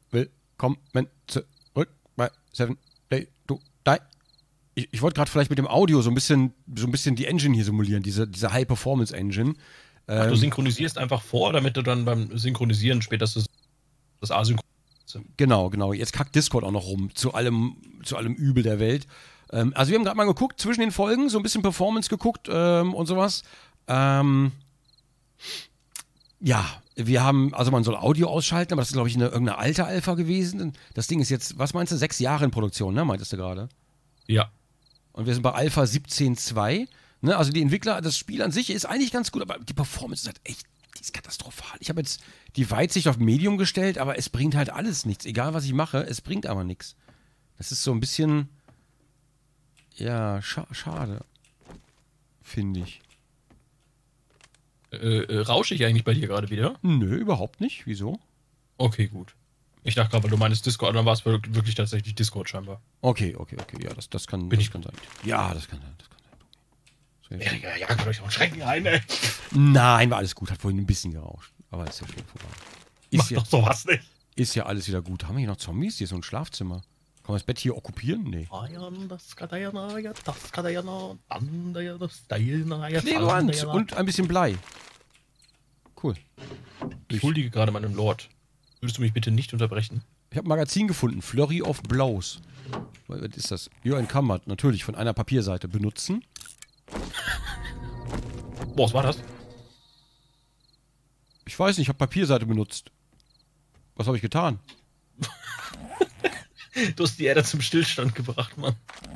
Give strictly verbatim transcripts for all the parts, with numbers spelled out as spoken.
willkommen zurück bei Seven Day to Die. Ich, ich wollte gerade vielleicht mit dem Audio so ein bisschen, so ein bisschen die Engine hier simulieren, diese, diese High-Performance-Engine. Ach, du synchronisierst einfach vor, damit du dann beim Synchronisieren später das, das Asynchron. Genau, genau. Jetzt kackt Discord auch noch rum, zu allem, zu allem Übel der Welt. Ähm, also wir haben gerade mal geguckt, zwischen den Folgen, so ein bisschen Performance geguckt ähm, und sowas. Ähm, ja, wir haben, also man soll Audio ausschalten, aber das ist, glaube ich, eine, irgendeine alte Alpha gewesen. Das Ding ist jetzt, was meinst du, sechs Jahre in Produktion, ne, meintest du gerade? Ja. Und wir sind bei Alpha siebzehn Punkt zwei. Ne? Also die Entwickler, das Spiel an sich ist eigentlich ganz gut, aber die Performance ist halt echt, die ist katastrophal. Ich habe jetzt die Weitsicht auf Medium gestellt, aber es bringt halt alles nichts. Egal, was ich mache, es bringt aber nichts. Das ist so ein bisschen, ja, scha schade, finde ich. Äh, äh, rausche ich eigentlich bei dir gerade wieder? Nö, überhaupt nicht. Wieso? Okay, gut. Ich dachte gerade, weil du meinst Discord, dann war es wirklich tatsächlich Discord scheinbar. Okay, okay, okay. Ja, das, das kann, Bin das ich kann sein. Ja, das kann sein. Das kann sein. Ja, ja, ja, kann euch auch einen Schrecken ein, ey. Nein, war alles gut. Hat vorhin ein bisschen gerauscht. Aber ist ja schon vorbei. Ist Mach ja, doch sowas nicht. ist ja alles wieder gut. Haben wir hier noch Zombies? Hier ist so ein Schlafzimmer. Kann man das Bett hier okkupieren? Nee. Klebeband und ein bisschen Blei. Cool. Ich huldige gerade meinem Lord. Würdest du mich bitte nicht unterbrechen? Ich habe ein Magazin gefunden. Flurry of Blows. Was ist das? You're encumbered. Natürlich von einer Papierseite. Benutzen. Boah, was war das? Ich weiß nicht, ich habe Papierseite benutzt. Was habe ich getan? Du hast die Erde zum Stillstand gebracht, Mann.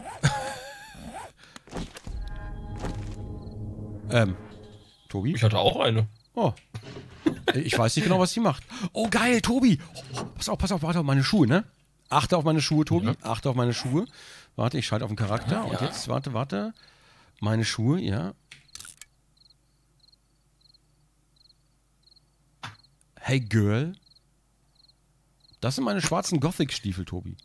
Ähm, Tobi? Ich hatte auch eine. Oh. Ich weiß nicht genau, was sie macht. Oh, geil, Tobi. Oh, pass auf, pass auf, warte auf meine Schuhe, ne? Achte auf meine Schuhe, Tobi. Ja. Achte auf meine Schuhe. Warte, ich schalte auf den Charakter. Ja, und ja. jetzt, warte, warte. Meine Schuhe, ja. Hey, Girl. Das sind meine schwarzen Gothic-Stiefel, Tobi.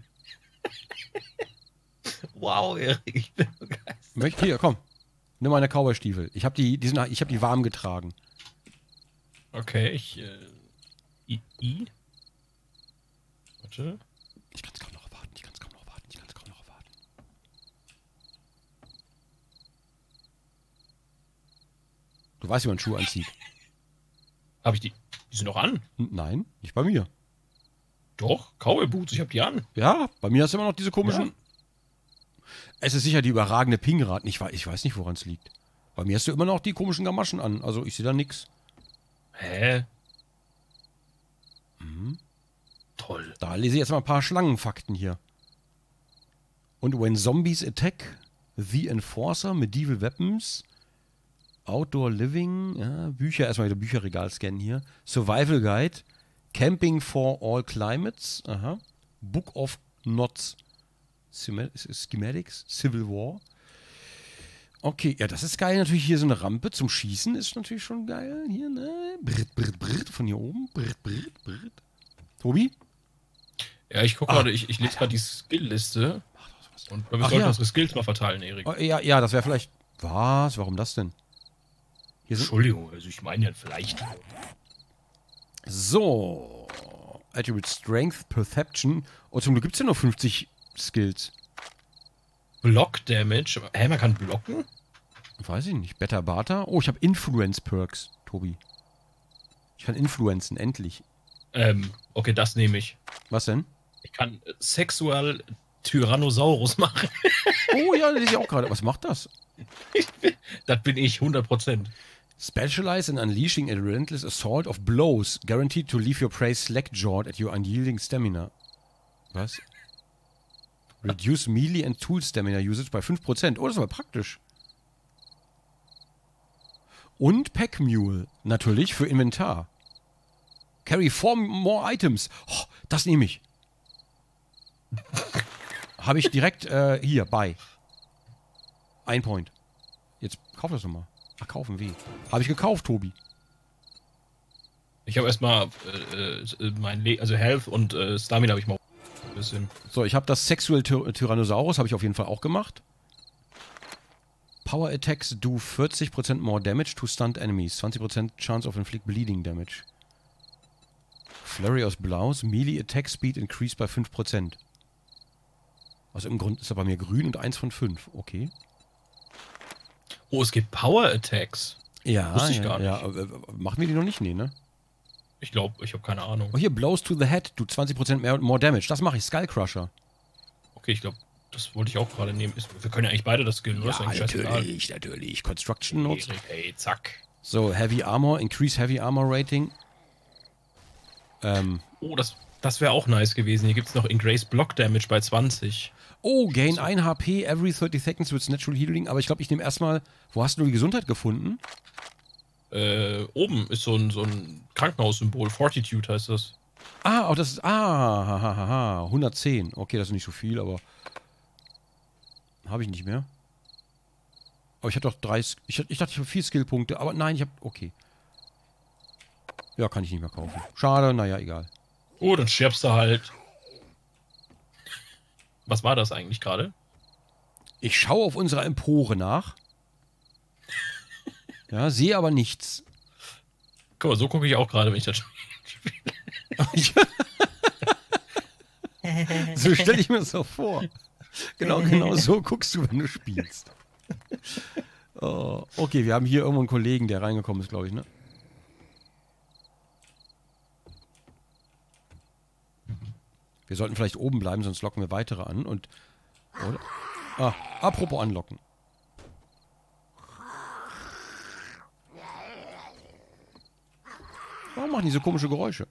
Wow, Erik, ich bin begeistert. Möcht, hier, komm. Nimm meine Cowboy-Stiefel. Ich habe die, die, sind, ich hab die warm getragen. Okay, ich, äh, I, I? Warte. Ich kann es kaum noch erwarten, ich kann es kaum noch erwarten, ich kann es kaum noch erwarten. Du weißt, wie man Schuhe anzieht. Habe ich die, die sind noch an? Nein, nicht bei mir. Doch, Cowboy Boots, ich habe die an. Ja, bei mir hast du immer noch diese komischen... Ja. Es ist sicher die überragende Pingrad. Ich, ich weiß nicht, woran es liegt. Bei mir hast du immer noch die komischen Gamaschen an. Also ich sehe da nichts. Hä? Mhm. Toll. Da lese ich jetzt mal ein paar Schlangenfakten hier. Und when zombies attack, the enforcer, medieval weapons, outdoor living, ja, Bücher, erstmal wieder Bücherregal scannen hier, survival guide, camping for all climates, aha, book of knots, schematics, civil war. Okay, ja, das ist geil. Natürlich hier so eine Rampe zum Schießen ist natürlich schon geil. Hier, ne? Britt, britt, britt, von hier oben. Britt, britt, britt. Tobi? Ja, ich gucke gerade, ich, ich lese gerade die Skill-Liste. Und wir sollten ja. unsere Skills mal verteilen, Erik. Oh, ja, ja, das wäre vielleicht... Was? Warum das denn? Hier Entschuldigung, also ich meine ja vielleicht. So. Attribute Strength, Perception. Oh, zum Glück gibt es ja nur fünfzig Skills. Block Damage. Hä, man kann blocken? Weiß ich nicht. Better Barter. Oh, ich habe Influence Perks, Tobi. Ich kann influenzen, endlich. Ähm, okay, das nehme ich. Was denn? Ich kann Sexual Tyrannosaurus machen. Oh ja, das sehe ich auch gerade. Was macht das? Das bin ich, hundert Prozent. Specialize in unleashing a relentless assault of blows, guaranteed to leave your prey slack-jawed at your unyielding stamina. Was? Reduce Melee and Tool Stamina Usage bei fünf Prozent. Oh, das ist aber praktisch. Und Pack Mule. Natürlich für Inventar. Carry four more items. Oh, das nehme ich. Habe ich direkt äh, hier bei. Ein Point. Jetzt kauf das nochmal. Ach, kaufen wie? Habe ich gekauft, Tobi. Ich habe erstmal äh, äh, mein Le also Health und äh, Stamina habe ich mal ein bisschen. So, ich habe das Sexual Ty Tyrannosaurus, habe ich auf jeden Fall auch gemacht. Power Attacks do vierzig Prozent more damage to stunned enemies. zwanzig Prozent chance of inflict bleeding damage. Flurry aus Blaus. Melee Attack Speed increased bei fünf Prozent. Also im Grunde ist er bei mir grün und eins von fünf. Okay. Oh, es gibt Power Attacks. Ja, Wusste ich ja, gar nicht. ja. äh, Machen wir die noch nicht? Nee, ne? Ich glaube, ich habe keine Ahnung. Oh, hier, Blows to the Head. Du zwanzig Prozent mehr more Damage. Das mache ich. Skull Crusher. Okay, ich glaube, das wollte ich auch gerade nehmen. Ist- Wir können ja eigentlich beide das skillen, oder? Ist Ja, eigentlich scheißegal. natürlich, natürlich. Construction Notes. Erik, ey, zack. So, Heavy Armor. Increase Heavy Armor Rating. Ähm. Oh, das, das wäre auch nice gewesen. Hier gibt es noch Increase Block Damage bei zwanzig. Oh, gain ein H P every thirty seconds with natural healing. Aber ich glaube, ich nehme erstmal. Wo hast du die Gesundheit gefunden? Äh, oben ist so ein, so ein Krankenhaussymbol. Fortitude heißt das. Ah, oh, das ist. Ah, ha, ha, ha, ha. hundertzehn. Okay, das ist nicht so viel, aber. Habe ich nicht mehr. Aber ich hatte doch drei. Sk- Ich, ich dachte, ich habe vier Skillpunkte. Aber nein, ich habe. Okay. Ja, kann ich nicht mehr kaufen. Schade, naja, egal. Oh, dann stirbst du halt. Was war das eigentlich gerade? Ich schaue auf unserer Empore nach. Ja, sehe aber nichts. Guck mal, so gucke ich auch gerade, wenn ich das spiele. So stelle ich mir das auch vor. Genau, genau so guckst du, wenn du spielst. Oh, okay, wir haben hier irgendwo einen Kollegen, der reingekommen ist, glaube ich, ne? Wir sollten vielleicht oben bleiben, sonst locken wir weitere an und... Oder? Ah, apropos anlocken. Warum machen die so komische Geräusche?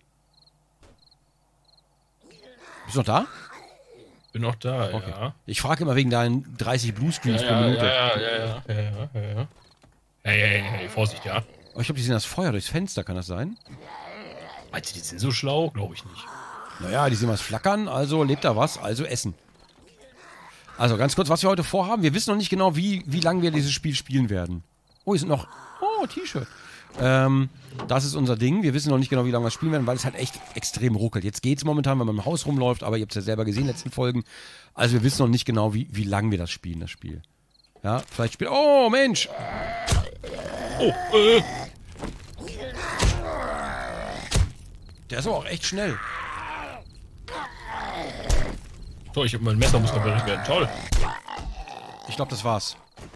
Bist du noch da? Bin noch da, Okay. ja. Ich frage immer wegen deinen dreißig Bluescreens Ja, pro ja, Minute. ja, ja, ja, ja, ja, ja, ja. Hey, hey, hey, Vorsicht, ja. Aber ich glaube, die sehen das Feuer durchs Fenster, kann das sein? Meinst du, die sind so schlau? Glaube ich nicht. Naja, die sehen was flackern, also lebt da was, also essen. Also ganz kurz, was wir heute vorhaben. Wir wissen noch nicht genau, wie, wie lange wir dieses Spiel spielen werden. Oh, hier sind noch... Oh, T-Shirt. Ähm, das ist unser Ding. Wir wissen noch nicht genau, wie lange wir spielen werden, weil es halt echt extrem ruckelt. Jetzt geht es momentan, wenn man im Haus rumläuft, aber ihr habt es ja selber gesehen in den letzten Folgen. Also wir wissen noch nicht genau, wie, wie lange wir das spielen, das Spiel. Ja, vielleicht spielen... Oh, Mensch! Oh, äh. Der ist aber auch echt schnell. So, ich hab mein Messer muss repariert werden. Toll. Ich glaube, das war's.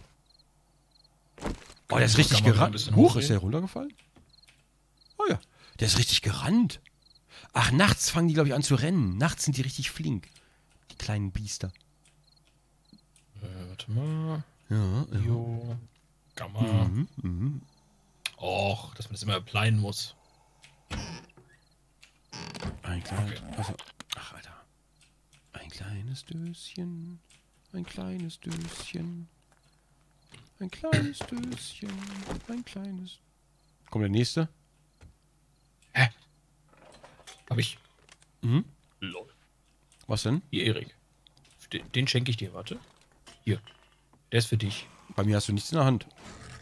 Oh, der ist So, richtig kann man ein gerannt. bisschen Huch, hochdrehen? ist der runtergefallen? Oh ja, der ist richtig gerannt. Ach, nachts fangen die, glaube ich, an zu rennen. Nachts sind die richtig flink. Die kleinen Biester. Äh, warte mal. Ja, ja. Jo. Gamma. Mhm, mhm. Och, dass man das immer applyen muss. Ein kleines... Also, ach, Alter. Ein kleines Döschen. Ein kleines Döschen. Ein kleines Döschen. Ein kleines... Kommt der nächste? Hä? Hab ich. Mhm. Lol. Was denn? Hier, Erik. Den, den schenke ich dir, warte. Hier. Der ist für dich. Bei mir hast du nichts in der Hand.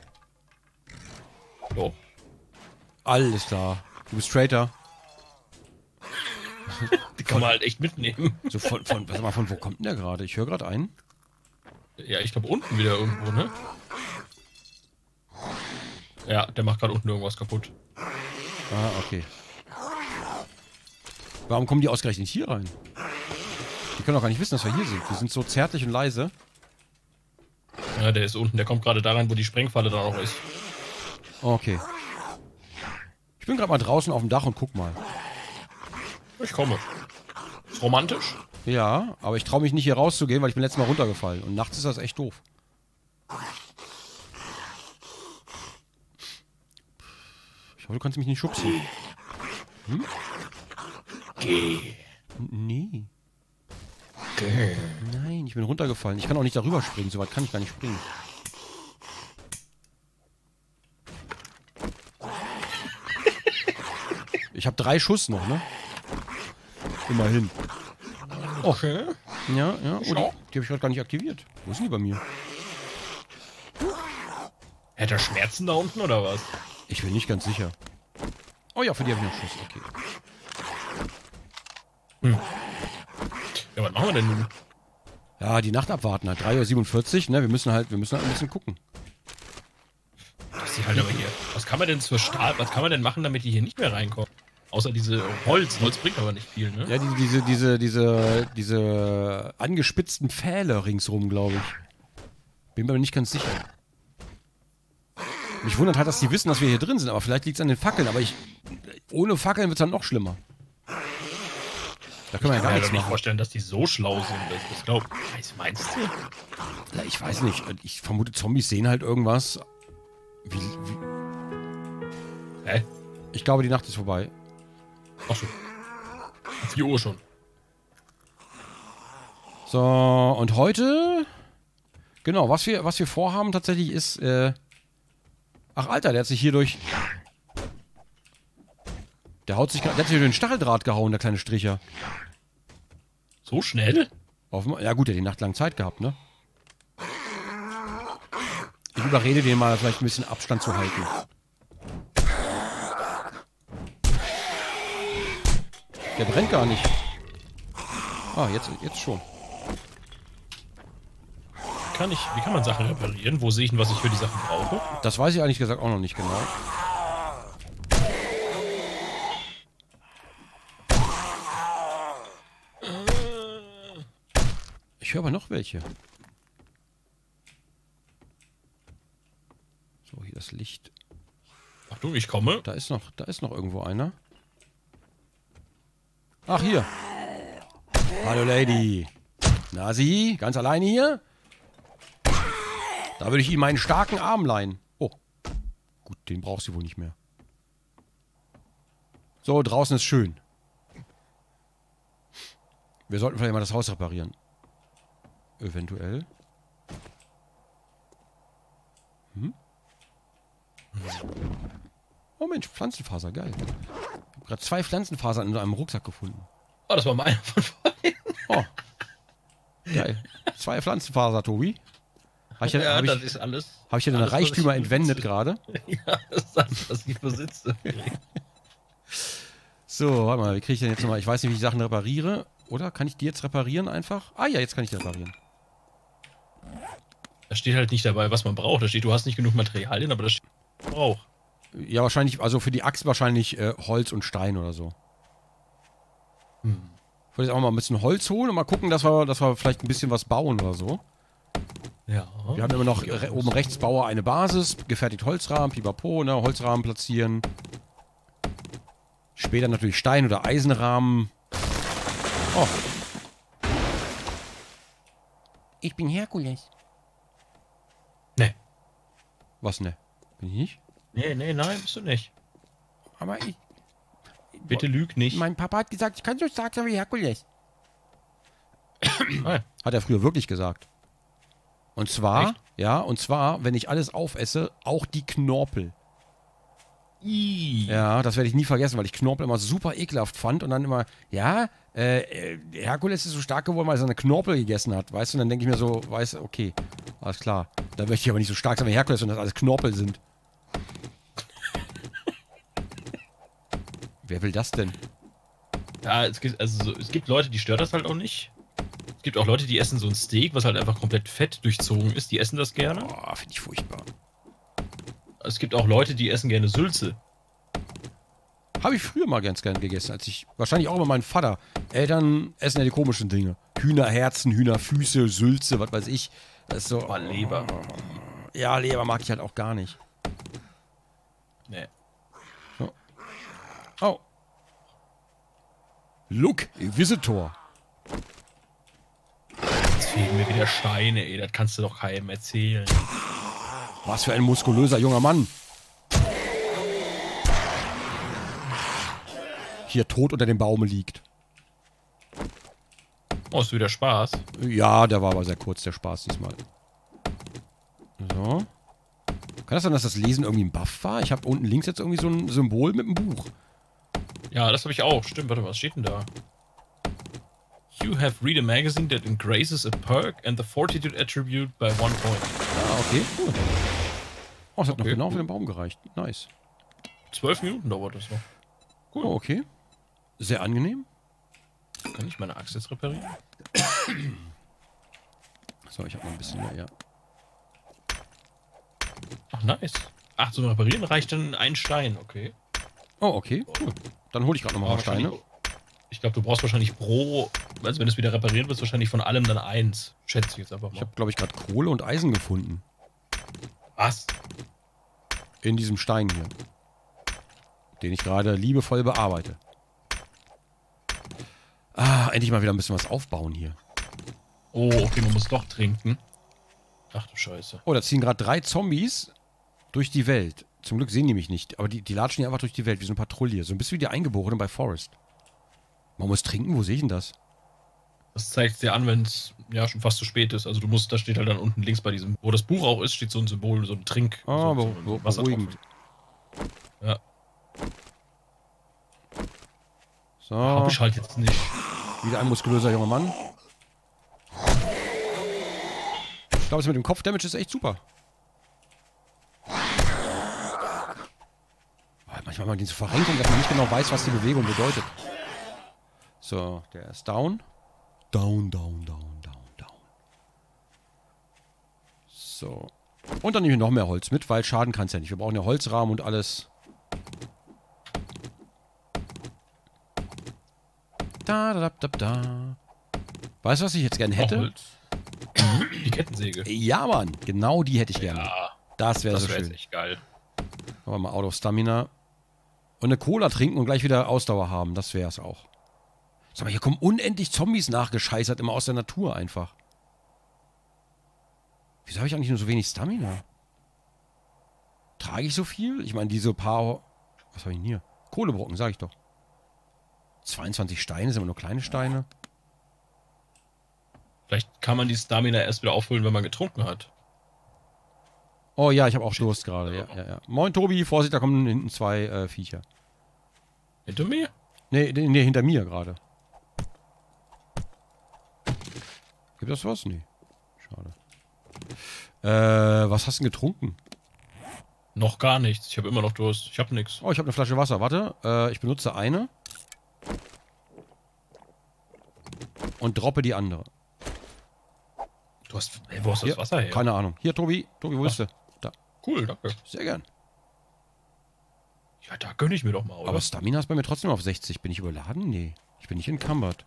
So. Alles klar. Du bist Traitor. Die kann man halt echt mitnehmen. So von, von, warte mal, von wo kommt denn der gerade? Ich höre gerade einen. Ja, ich glaube unten wieder irgendwo, ne? Ja, der macht gerade unten irgendwas kaputt. Ah, okay. Warum kommen die ausgerechnet hier rein? Die können doch gar nicht wissen, dass wir hier sind. Die sind so zärtlich und leise. Ja, der ist unten. Der kommt gerade da rein, wo die Sprengfalle da noch ist. Okay. Ich bin gerade mal draußen auf dem Dach und guck mal. Ich komme. Ist romantisch? Ja, aber ich traue mich nicht hier rauszugehen, weil ich bin letztes Mal runtergefallen. Und nachts ist das echt doof. Ich hoffe, du kannst mich nicht schubsen. Hm? Geh. N- Nee. Geh. Nein, ich bin runtergefallen. Ich kann auch nicht darüber springen. So weit kann ich gar nicht springen. Ich habe drei Schuss noch, ne? Immerhin. Okay. Ja, ja. Oh, die, die Schau. habe ich gerade gar nicht aktiviert. Wo sind die bei mir? Hätte er Schmerzen da unten oder was? Ich bin nicht ganz sicher. Oh ja, für die habe ich noch Schuss. Okay. Ja, was machen wir denn nun? Ja, die Nacht abwarten halt. drei Uhr siebenundvierzig, ne? Wir müssen halt, wir müssen halt ein bisschen gucken. Das ist die halt aber hier. Was kann man denn zur Stahl, was kann man denn machen, damit die hier nicht mehr reinkommen? Außer diese Holz. Holz bringt aber nicht viel, ne? Ja, die, diese, diese, diese, diese angespitzten Pfähle ringsrum, glaube ich. Bin mir aber nicht ganz sicher. Mich wundert halt, dass die wissen, dass wir hier drin sind, aber vielleicht liegt es an den Fackeln, aber ich. Ohne Fackeln wird es dann noch schlimmer. Da können wir ja gar Ich kann mir nichts doch nicht machen. vorstellen, dass die so schlau sind. Das, das glaub, was meinst du? Na, ich weiß nicht. Ich vermute, Zombies sehen halt irgendwas. Wie, wie, Hä? ich glaube, die Nacht ist vorbei. Ach schon. vier Uhr schon. So, und heute. Genau, was wir, was wir vorhaben tatsächlich ist. Äh, ach, Alter, der hat sich hier durch. Der haut sich, der hat sich durch den Stacheldraht gehauen, der kleine Stricher. So schnell? Auf, ja, gut, der hat die Nacht lang Zeit gehabt, ne? Ich überrede den mal, vielleicht ein bisschen Abstand zu halten. Der brennt gar nicht. Ah, jetzt, jetzt schon. Kann ich, wie kann man Sachen reparieren? Wo sehe ich denn, was ich für die Sachen brauche? Das weiß ich ehrlich gesagt auch noch nicht genau. Ich höre aber noch welche. So, hier das Licht. Achtung, ich komme. Da ist noch, da ist noch irgendwo einer. Ach, hier. Hallo, Lady. Na, Sie? Ganz alleine hier? Da würde ich Ihnen meinen starken Arm leihen. Oh. Gut, den brauchst du wohl nicht mehr. So, draußen ist schön. Wir sollten vielleicht mal das Haus reparieren. Eventuell. Hm? Oh Mensch, Pflanzenfaser, geil. Ich habe gerade zwei Pflanzenfasern in einem Rucksack gefunden. Oh, das war meiner von vorhin. Oh. Geil. Zwei Pflanzenfaser, Tobi. Habe ich, Ja, hab das ich, ist alles. hab ich ja deine alles, was Reichtümer ich entwendet besitze. gerade? Ja, das ist alles, was ich besitze. So, warte mal, wie kriege ich denn jetzt nochmal? Ich weiß nicht, wie ich Sachen repariere. Oder kann ich die jetzt reparieren einfach? Ah ja, jetzt kann ich die reparieren. Da steht halt nicht dabei, was man braucht. Da steht, du hast nicht genug Materialien, aber da steht, was man braucht. Ja, wahrscheinlich, also für die Axt wahrscheinlich äh, Holz und Stein oder so. Hm. Ich wollte jetzt auch mal ein bisschen Holz holen und mal gucken, dass wir, dass wir vielleicht ein bisschen was bauen oder so. Ja. Wir haben immer noch re oben rechts Bauer eine Basis, gefertigt Holzrahmen, pipapo, ne, Holzrahmen platzieren. Später natürlich Stein- oder Eisenrahmen. Oh. Ich bin Herkules. Nee. Was, ne? Bin ich nicht? Nee, nee, nein, bist du nicht. Aber ich... Bitte lüg nicht. Mein Papa hat gesagt, ich kann so stark sein wie Herkules. Nein. Hat er früher wirklich gesagt. Und zwar, Echt? ja, und zwar, wenn ich alles aufesse, auch die Knorpel. Ih. Ja, das werde ich nie vergessen, weil ich Knorpel immer super ekelhaft fand und dann immer, ja, äh, äh, Herkules ist so stark geworden, weil er seine Knorpel gegessen hat, weißt du? Und dann denke ich mir so, weißt du, okay, alles klar. Da möchte ich aber nicht so stark sein wie Herkules und das alles Knorpel sind. Wer will das denn? Ja, es gibt, also, so- es gibt Leute, die stört das halt auch nicht. Es gibt auch Leute, die essen so ein Steak, was halt einfach komplett fett durchzogen ist. Die essen das gerne. Boah, finde ich furchtbar. Es gibt auch Leute, die essen gerne Sülze. Habe ich früher mal ganz gern gegessen, als ich, wahrscheinlich auch immer mein Vater. Eltern essen ja die komischen Dinge. Hühnerherzen, Hühnerfüße, Sülze, was weiß ich. Das ist so. Oh, Leber. Ja, Leber mag ich halt auch gar nicht. Nee. Oh. Look, a Visitor. Jetzt fehlen mir wieder Steine, ey. Das kannst du doch keinem erzählen. Was für ein muskulöser junger Mann. Hier tot unter dem Baume liegt. Oh, ist wieder Spaß. Ja, der war aber sehr kurz, der Spaß diesmal. So. Kann das sein, dass das Lesen irgendwie ein Buff war? Ich habe unten links jetzt irgendwie so ein Symbol mit einem Buch. Ja, das habe ich auch. Stimmt, warte, was steht denn da? You have read a magazine that increases a perk and the fortitude attribute by one point. Ah, okay, cool. Oh, es hat noch Okay, genau cool. für den Baum gereicht. Nice. Zwölf Minuten dauert das noch. Cool. Oh, okay. Sehr angenehm. Kann ich meine Axt jetzt reparieren? So, ich habe noch ein bisschen mehr, ja. Ach, nice. Ach, zum Reparieren reicht dann ein Stein, okay. Oh, okay, cool. Dann hole ich gerade nochmal Aber ein paar Steine. wahrscheinlich- Ich glaube, du brauchst wahrscheinlich pro, also wenn es wieder repariert wird, wahrscheinlich von allem dann eins. Schätze ich jetzt einfach mal. Ich habe, glaube ich, gerade Kohle und Eisen gefunden. Was? In diesem Stein hier. Den ich gerade liebevoll bearbeite. Ah, endlich mal wieder ein bisschen was aufbauen hier. Oh, okay, man muss doch trinken. Ach du Scheiße. Oh, da ziehen gerade drei Zombies durch die Welt. Zum Glück sehen die mich nicht. Aber die, die latschen hier einfach durch die Welt, wie so eine Patrouille. So ein bisschen wie die Eingeborenen bei Forest. Man muss trinken? Wo sehe ich denn das? Das zeigt dir an, wenn es ja schon fast zu spät ist. Also du musst, da steht halt dann unten links bei diesem, wo das Buch auch ist, steht so ein Symbol, so ein Trink. Ah, so, so be- ein be- beruhigend. Ja. So, Hab ich halt jetzt nicht. wieder ein muskulöser junger Mann. Ich glaube, das mit dem Kopfdamage ist echt super. Manchmal mal diese Verrenkung, dass man nicht genau weiß, was die Bewegung bedeutet. So, der ist down. Down, down, down, down, down. So. Und dann nehme ich noch mehr Holz mit, weil schaden kann es ja nicht. Wir brauchen ja Holzrahmen und alles. Da, da, da, da. Weißt du, was ich jetzt gerne hätte? Auch Holz. Die Kettensäge. Ja, Mann. Genau die hätte ich gerne. Ja, Das wäre das so wäre schön. jetzt echt geil. Aber mal out of Stamina. Und eine Cola trinken und gleich wieder Ausdauer haben. Das wäre es auch. Sag mal, hier kommen unendlich Zombies nachgescheißert, immer aus der Natur einfach. Wieso habe ich eigentlich nur so wenig Stamina? Trage ich so viel? Ich meine, diese paar... Was habe ich denn hier? Kohlebrocken, sage ich doch. zweiundzwanzig Steine, sind immer nur kleine Steine. Vielleicht kann man die Stamina erst wieder auffüllen, wenn man getrunken hat. Oh ja, ich habe auch Durst gerade. Ja, ja, ja. Moin Tobi, Vorsicht, da kommen hinten zwei äh, Viecher. Hinter mir? Nee, nee, nee, hinter mir gerade. Gibt das was? Nee. Schade. Äh, was hast du denn getrunken? Noch gar nichts. Ich habe immer noch Durst. Ich habe nichts. Oh, ich habe eine Flasche Wasser. Warte, äh, ich benutze eine. Und droppe die andere. Du hast. Ey, wo hast du Hier, das Wasser her? Keine Ahnung. Hier, Tobi. Tobi, wo Ach. bist du? Da. Cool, danke. Sehr gern. Ja, da gönne ich mir doch mal, oder? Aber Stamina ist bei mir trotzdem auf sechzig. Bin ich überladen? Nee. Ich bin nicht encumbered.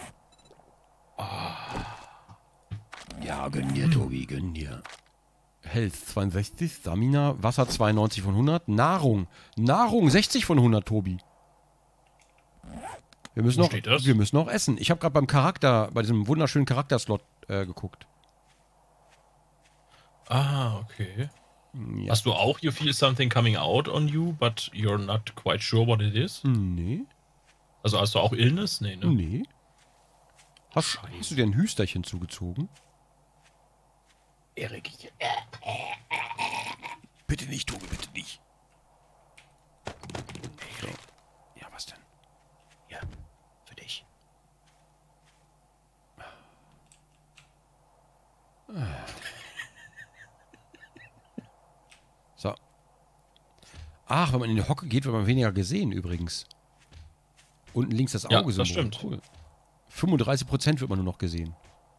Ja, gönn dir, Tobi, gönn dir. Health zweiundsechzig, Stamina, Wasser zweiundneunzig von hundert, Nahrung. Nahrung sechzig von hundert, Tobi. Wir müssen, Wo noch, steht das? wir müssen noch essen. Ich habe gerade beim Charakter, bei diesem wunderschönen Charakterslot äh, geguckt. Ah, okay. Ja. Hast du auch You Feel Something Coming Out on You, but you're not quite sure what it is? Nee, Also hast du auch Illness? Nee, ne? nee. Hast, Scheiße. hast du dir ein Hüsterchen zugezogen? Erik. Bitte nicht, Tobi, bitte nicht. So. Ja, was denn? Ja, für dich. So. Ach, wenn man in die Hocke geht, wird man weniger gesehen übrigens. Unten links das Ja, Auge. das stimmt. Cool. fünfunddreißig Prozent wird man nur noch gesehen.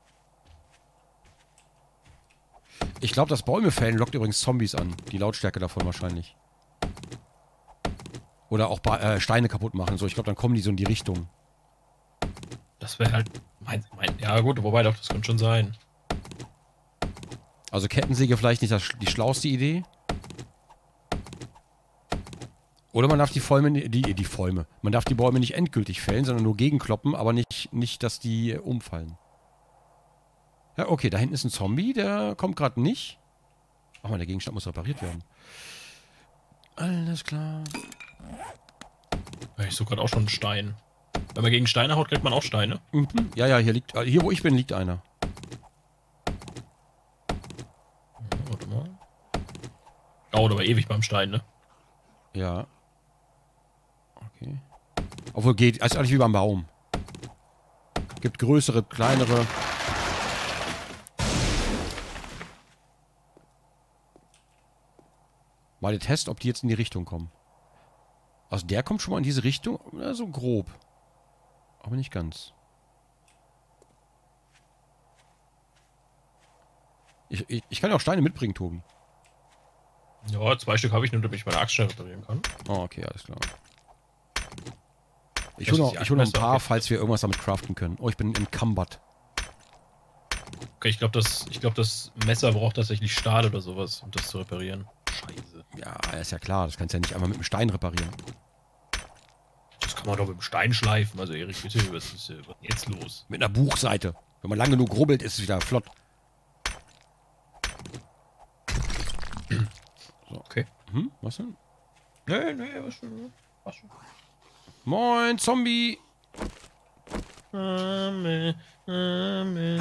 Ich glaube, das Bäume fällen lockt übrigens Zombies an. Die Lautstärke davon wahrscheinlich. Oder auch ba äh, Steine kaputt machen. So, ich glaube, dann kommen die so in die Richtung. Das wäre halt. Mein, mein, ja, gut, wobei doch, das könnte schon sein. Also Kettensäge vielleicht nicht das, die schlauste Idee. Oder man darf die Bäume, die, die Bäume, man darf die Bäume nicht endgültig fällen, sondern nur gegenkloppen, aber nicht, nicht dass die äh, umfallen. Ja, okay, da hinten ist ein Zombie, der kommt gerade nicht. Ach man, der Gegenstand muss repariert werden. Alles klar. Ja, ich suche gerade auch schon einen Stein. Wenn man gegen Steine haut, kriegt man auch Steine. Mhm. Ja, ja, hier liegt, äh, hier wo ich bin, liegt einer. Ja, warte mal. Dauert aber ewig beim Stein, ne? Ja. Okay. Obwohl geht, also eigentlich wie beim Baum. Gibt größere, kleinere. Mal der Test, ob die jetzt in die Richtung kommen. Also der kommt schon mal in diese Richtung. Na, so grob. Aber nicht ganz. Ich, ich, ich kann ja auch Steine mitbringen, Tobi. Ja, zwei Stück habe ich nur, damit ich meine Axt schnell reparieren kann. Oh, okay, alles klar. Ich hole noch, ich hol noch ein paar, falls wir irgendwas damit craften können. Oh, ich bin encumbered. Okay, ich glaube, das, ich glaub, das Messer braucht tatsächlich Stahl oder sowas, um das zu reparieren. Scheiße. Ja, ist ja klar. Das kannst du ja nicht einmal mit dem Stein reparieren. Das kann man doch mit dem Stein schleifen. Also, Erik, bitte, was ist, was ist jetzt los? Mit einer Buchseite. Wenn man lang genug rubbelt, ist es wieder flott. So. Okay. Hm, was denn? Nee, nee, was schon. Was schon. Moin, Zombie. Amen, Amen.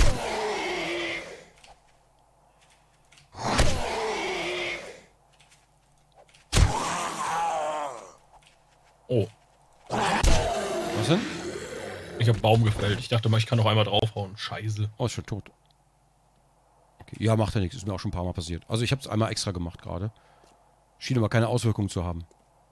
Oh. Was denn? Ich hab Baum gefällt. Ich dachte mal, ich kann noch einmal draufhauen. Scheiße. Oh, ist schon tot. Okay. Ja, macht ja nichts. Ist mir auch schon ein paar Mal passiert. Also ich habe es einmal extra gemacht gerade. Schien aber keine Auswirkungen zu haben.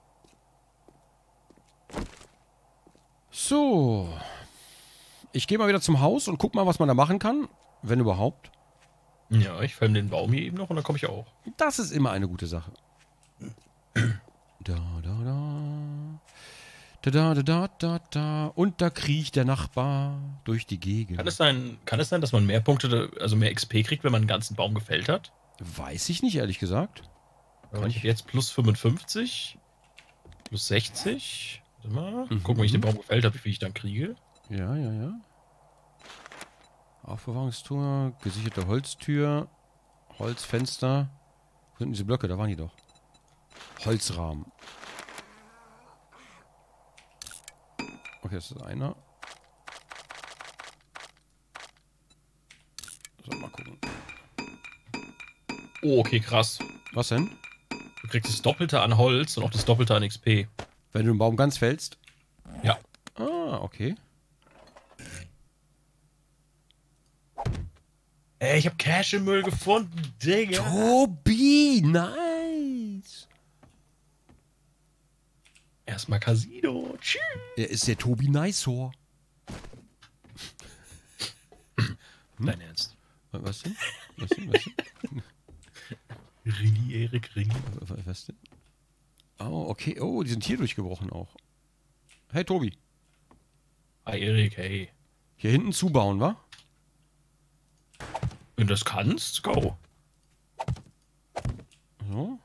So. Ich gehe mal wieder zum Haus und guck mal, was man da machen kann. Wenn überhaupt. Ja, ich fäll den Baum hier eben noch und dann komme ich auch. Das ist immer eine gute Sache. Da, da, da. Da, da, da, da, da, da. Und da kriecht der Nachbar durch die Gegend. Kann es sein, kann es sein, dass man mehr Punkte, also mehr X P kriegt, wenn man einen ganzen Baum gefällt hat? Weiß ich nicht, ehrlich gesagt. Kann ich jetzt plus fünfundfünfzig, plus sechzig. Warte mal. Mhm. Gucken, wenn ich den Baum gefällt habe, wie viel ich dann kriege. Ja, ja, ja. Aufbewahrungstour, gesicherte Holztür, Holzfenster. Wo sind diese Blöcke? Da waren die doch. Holzrahmen. Okay, das ist einer. So, mal gucken. Oh, okay, krass. Was denn? Du kriegst das Doppelte an Holz und auch das Doppelte an X P. Wenn du den Baum ganz fällst? Ja. Ah, okay. Ey, ich hab Cash im Müll gefunden, Digga. Tobi, nice. Erstmal Casino. Tschüss. Er ist der Tobi Nicehor. Dein Ernst. Was denn? Was denn? Was denn? Ringi, Erik, Ringi. Was denn? Oh, okay. Oh, die sind hier durchgebrochen auch. Hey, Tobi. Hi, Erik, hey. Hier hinten zubauen, wa? Wenn du das kannst, go. So.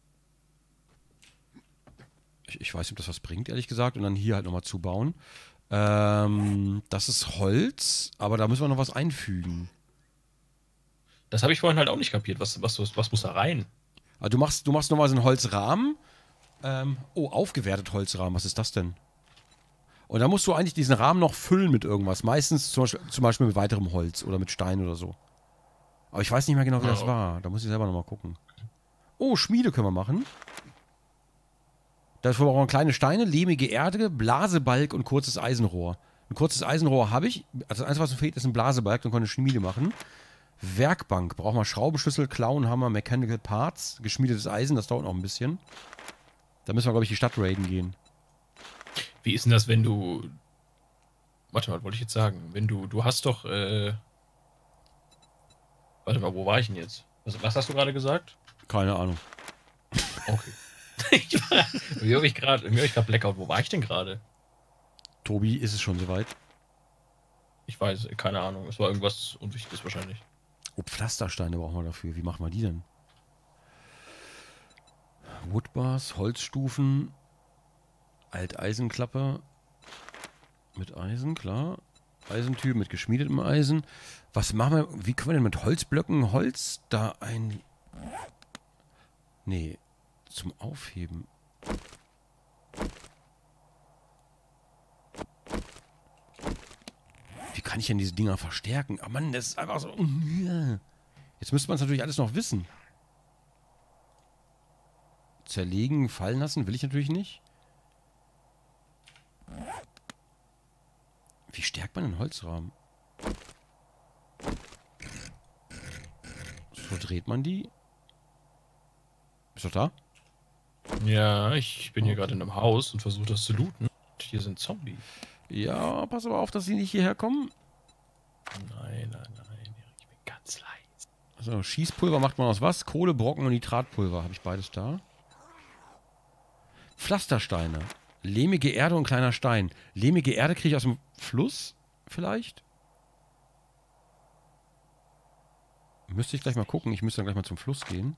Ich, ich weiß nicht, ob das was bringt, ehrlich gesagt. Und dann hier halt nochmal zubauen. Ähm, das ist Holz, aber da müssen wir noch was einfügen. Das habe ich vorhin halt auch nicht kapiert. Was, was, was, was muss da rein? Also du machst, du machst nochmal so einen Holzrahmen. Ähm, oh, aufgewertet Holzrahmen. Was ist das denn? Und da musst du eigentlich diesen Rahmen noch füllen mit irgendwas. Meistens zum Beispiel, zum Beispiel mit weiterem Holz oder mit Stein oder so. Aber ich weiß nicht mehr genau, wie Oh. das war. Da muss ich selber nochmal gucken. Oh, Schmiede können wir machen. Dafür brauchen wir kleine Steine, lehmige Erde, Blasebalg und kurzes Eisenrohr. Ein kurzes Eisenrohr habe ich. Also das Einzige, was mir fehlt, ist ein Blasebalg. Dann können wir eine Schmiede machen. Werkbank. Brauchen wir Schraubenschlüssel, Klauenhammer, Mechanical Parts. Geschmiedetes Eisen, das dauert noch ein bisschen. Da müssen wir, glaube ich, die Stadt raiden gehen. Wie ist denn das, wenn du... Warte mal, wollte ich jetzt sagen. Wenn du... Du hast doch... Äh... Warte mal, wo war ich denn jetzt? Was, was hast du gerade gesagt? Keine Ahnung. Okay. ich war, mir habe ich gerade Blackout. Wo war ich denn gerade? Tobi, ist es schon soweit? Ich weiß, keine Ahnung. Es war irgendwas Unwichtiges wahrscheinlich. Oh, Pflastersteine brauchen wir dafür. Wie machen wir die denn? Woodbars, Holzstufen, Alteisenklappe mit Eisen, klar. Eisentür mit geschmiedetem Eisen. Was machen wir? Wie können wir denn mit Holzblöcken Holz da ein... Nee, zum Aufheben. Wie kann ich denn diese Dinger verstärken? Ah Mann, das ist einfach so... Jetzt müsste man es natürlich alles noch wissen. Zerlegen, fallen lassen will ich natürlich nicht. Wie stärkt man einen Holzrahmen? So dreht man die. Bist du da? Ja, ich bin hier gerade in einem Haus und versuche das zu looten. Und hier sind Zombies. Ja, pass aber auf, dass sie nicht hierher kommen. Nein, nein, nein. Ich bin ganz leise. Also Schießpulver macht man aus was? Kohle, Brocken und Nitratpulver. Habe ich beides da. Pflastersteine. Lehmige Erde und kleiner Stein. Lehmige Erde kriege ich aus dem Fluss vielleicht? Müsste ich gleich mal gucken. Ich müsste dann gleich mal zum Fluss gehen.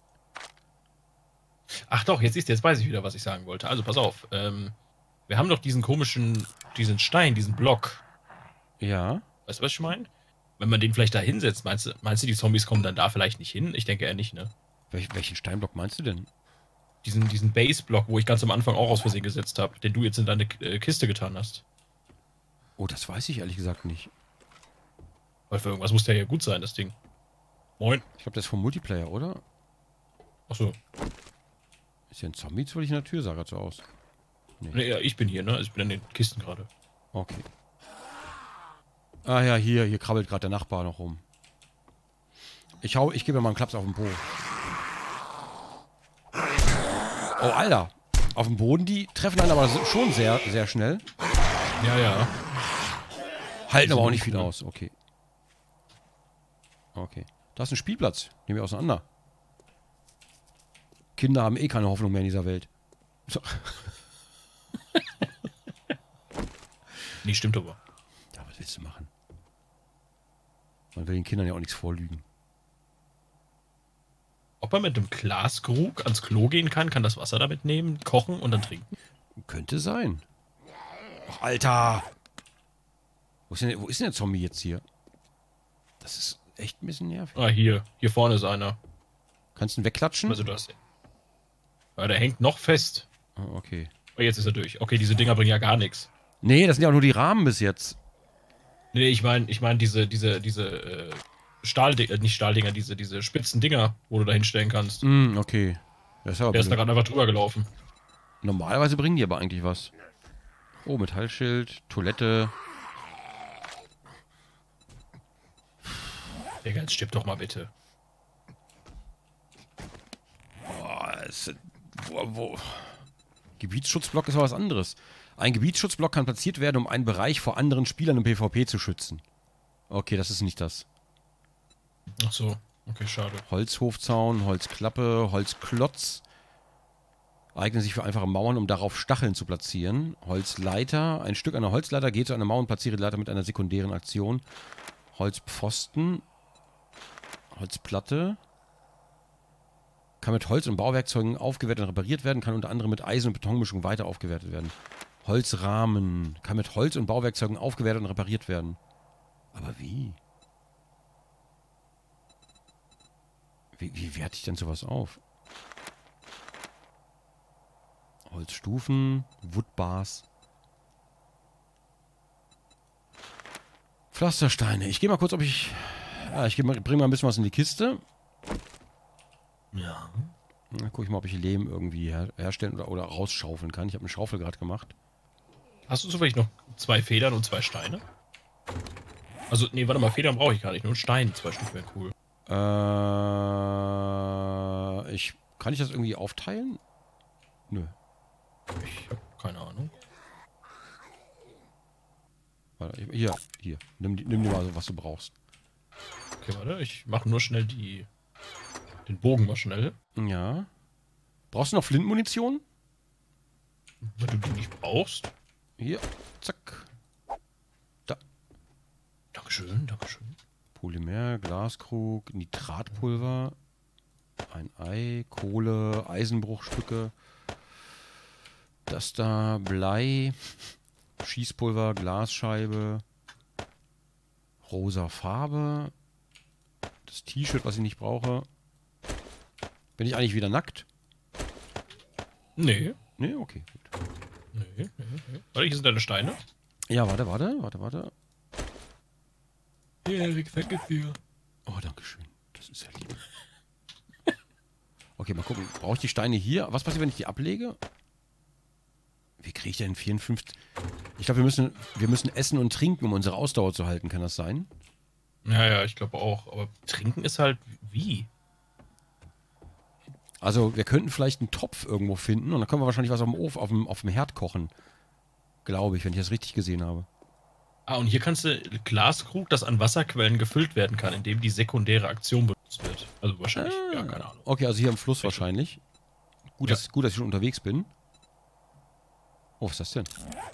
Ach doch, jetzt ist jetzt weiß ich wieder, was ich sagen wollte. Also pass auf. Ähm, wir haben doch diesen komischen, diesen Stein, diesen Block. Ja. Weißt du, was ich meine? Wenn man den vielleicht da hinsetzt, meinst du, meinst du, die Zombies kommen dann da vielleicht nicht hin? Ich denke eher nicht, ne? Welch, welchen Steinblock meinst du denn? Diesen, diesen Base-Block, wo ich ganz am Anfang auch aus Versehen gesetzt habe, den du jetzt in deine äh, Kiste getan hast. Oh, das weiß ich ehrlich gesagt nicht. Weil für irgendwas muss der ja gut sein, das Ding. Moin. Ich glaube, das ist vom Multiplayer, oder? Achso. Ist hier ein Zombie? Jetzt wollte ich in der Tür, sah gerade so aus. Nee. Nee, ja, ich bin hier, ne? Ich bin in den Kisten gerade. Okay. Ah ja, hier, hier krabbelt gerade der Nachbar noch rum. Ich hau, ich gebe mir mal einen Klaps auf den Po. Oh, Alter. Auf dem Boden, die treffen einen aber schon sehr, sehr schnell. Ja, ja. Halten aber auch nicht viel aus. Okay. Okay. Da ist ein Spielplatz. Nehmen wir auseinander. Kinder haben eh keine Hoffnung mehr in dieser Welt. So. Nee, stimmt aber. Ja, was willst du machen? Man will den Kindern ja auch nichts vorlügen. Ob man mit einem Glaskrug ans Klo gehen kann, kann das Wasser damit nehmen, kochen und dann trinken? Könnte sein. Ach, Alter! Wo ist, denn, wo ist denn der Zombie jetzt hier? Das ist echt ein bisschen nervig. Ah, hier. Hier vorne ist einer. Kannst du ihn wegklatschen? Also das. Ja, der hängt noch fest. Oh, okay. Oh, jetzt ist er durch. Okay, diese Dinger bringen ja gar nichts. Nee, das sind ja auch nur die Rahmen bis jetzt. Nee, ich meine, ich meine diese, diese, diese, äh, Stahldinger, nicht Stahldinger, diese, diese spitzen Dinger, wo du da hinstellen kannst. Mm, okay. Das ist aber Der ist da gerade einfach drüber gelaufen. Normalerweise bringen die aber eigentlich was. Oh, Metallschild, Toilette. Digga, jetzt stirb doch mal bitte. Boah, es, wo, wo. Gebietsschutzblock ist aber was anderes. Ein Gebietsschutzblock kann platziert werden, um einen Bereich vor anderen Spielern im PvP zu schützen. Okay, das ist nicht das. Ach so, okay, schade. Holzhofzaun, Holzklappe, Holzklotz. Eignen sich für einfache Mauern, um darauf Stacheln zu platzieren. Holzleiter. Ein Stück einer Holzleiter geht zu einer Mauer und platziere die Leiter mit einer sekundären Aktion. Holzpfosten. Holzplatte. Kann mit Holz- und Bauwerkzeugen aufgewertet und repariert werden. Kann unter anderem mit Eisen- und Betonmischung weiter aufgewertet werden. Holzrahmen. Kann mit Holz- und Bauwerkzeugen aufgewertet und repariert werden. Aber wie? Wie, wie werte ich denn sowas auf? Holzstufen, Woodbars. Pflastersteine. Ich gehe mal kurz, ob ich... Ja, ich bringe mal ein bisschen was in die Kiste. Ja. Dann gucke ich mal, ob ich Lehm irgendwie her herstellen oder, oder rausschaufeln kann. Ich habe eine Schaufel gerade gemacht. Hast du zufällig noch zwei Federn und zwei Steine? Also, nee, warte mal, Federn brauche ich gar nicht. Nur Steine, zwei Stück wären cool. Äh, ich... Kann ich das irgendwie aufteilen? Nö. Ich habe keine Ahnung. Warte, hier, hier. Nimm, nimm dir mal so, was du brauchst. Okay, warte, ich mache nur schnell die... Den Bogen mal schnell. Ja. Brauchst du noch Flintenmunition? Wenn du die nicht brauchst. Hier, zack. Da. Dankeschön, Dankeschön. Polymer, Glaskrug, Nitratpulver, ein Ei, Kohle, Eisenbruchstücke, das da, Blei, Schießpulver, Glasscheibe, rosa Farbe, das T-Shirt, was ich nicht brauche. Bin ich eigentlich wieder nackt? Nee. Nee, okay, gut. Nee, nee, nee. Warte, hier sind deine Steine. Ja, warte, warte, warte, warte. Hier, Erik, danke dir. Oh, danke schön. Das ist ja lieb. Okay, mal gucken. Brauche ich die Steine hier? Was passiert, wenn ich die ablege? Wie kriege ich denn vierundfünfzig? Ich glaube, wir müssen, wir müssen essen und trinken, um unsere Ausdauer zu halten. Kann das sein? Ja, ja, ich glaube auch. Aber trinken ist halt wie? Also, wir könnten vielleicht einen Topf irgendwo finden und dann können wir wahrscheinlich was auf dem Ofen, auf dem, auf dem Herd kochen. Glaube ich, wenn ich das richtig gesehen habe. Ah, und hier kannst du Glaskrug, das an Wasserquellen gefüllt werden kann, indem die sekundäre Aktion benutzt wird. Also wahrscheinlich, ah, ja, keine Ahnung. Okay, also hier am Fluss wahrscheinlich. Gut, ja. dass, gut, dass ich schon unterwegs bin. Oh, was ist das denn?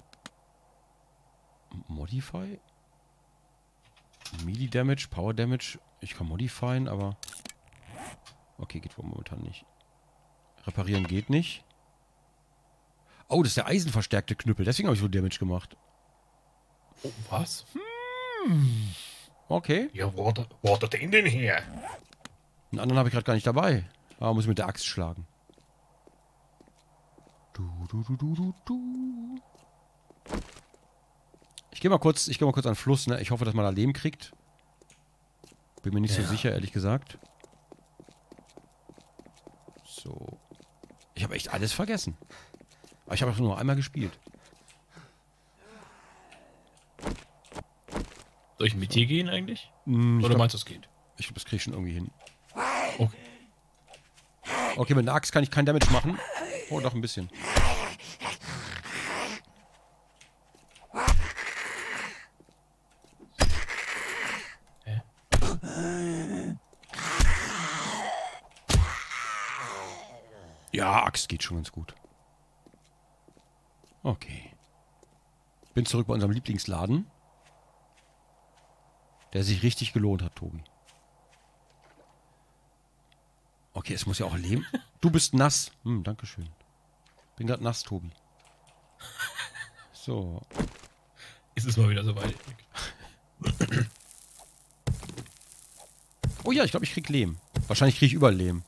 Modify? Melee Damage, Power Damage. Ich kann modifieren, aber... Okay, geht wohl momentan nicht. Reparieren geht nicht. Oh, das ist der eisenverstärkte Knüppel. Deswegen habe ich so Damage gemacht. Oh, was? Hm. Okay. Ja, wo hat er, wo hat er den denn her? Einen anderen habe ich gerade gar nicht dabei. Aber muss ich mit der Axt schlagen. Du, du, du, du, du, du. Ich gehe mal kurz, ich gehe mal kurz an den Fluss, ne? Ich hoffe, dass man da Leben kriegt. Bin mir nicht Ja. so sicher, ehrlich gesagt. So. Ich habe echt alles vergessen. Aber ich habe auch nur einmal gespielt. Soll ich mit dir gehen eigentlich? Hm, Oder glaub, meinst du, es geht? ich glaube, das kriege ich schon irgendwie hin. Okay. Okay, mit einer Axt kann ich kein Damage machen. Oh, doch ein bisschen. Hä? Ja, Axt geht schon ganz gut. Okay. Bin zurück bei unserem Lieblingsladen. Der sich richtig gelohnt hat, Tobi. Okay, es muss ja auch leben. Du bist nass. Hm, dankeschön. Bin gerade nass, Tobi. So. Ist es mal wieder so weit. Oh ja, ich glaube, ich krieg Lehm. Wahrscheinlich kriege ich überall Lehm.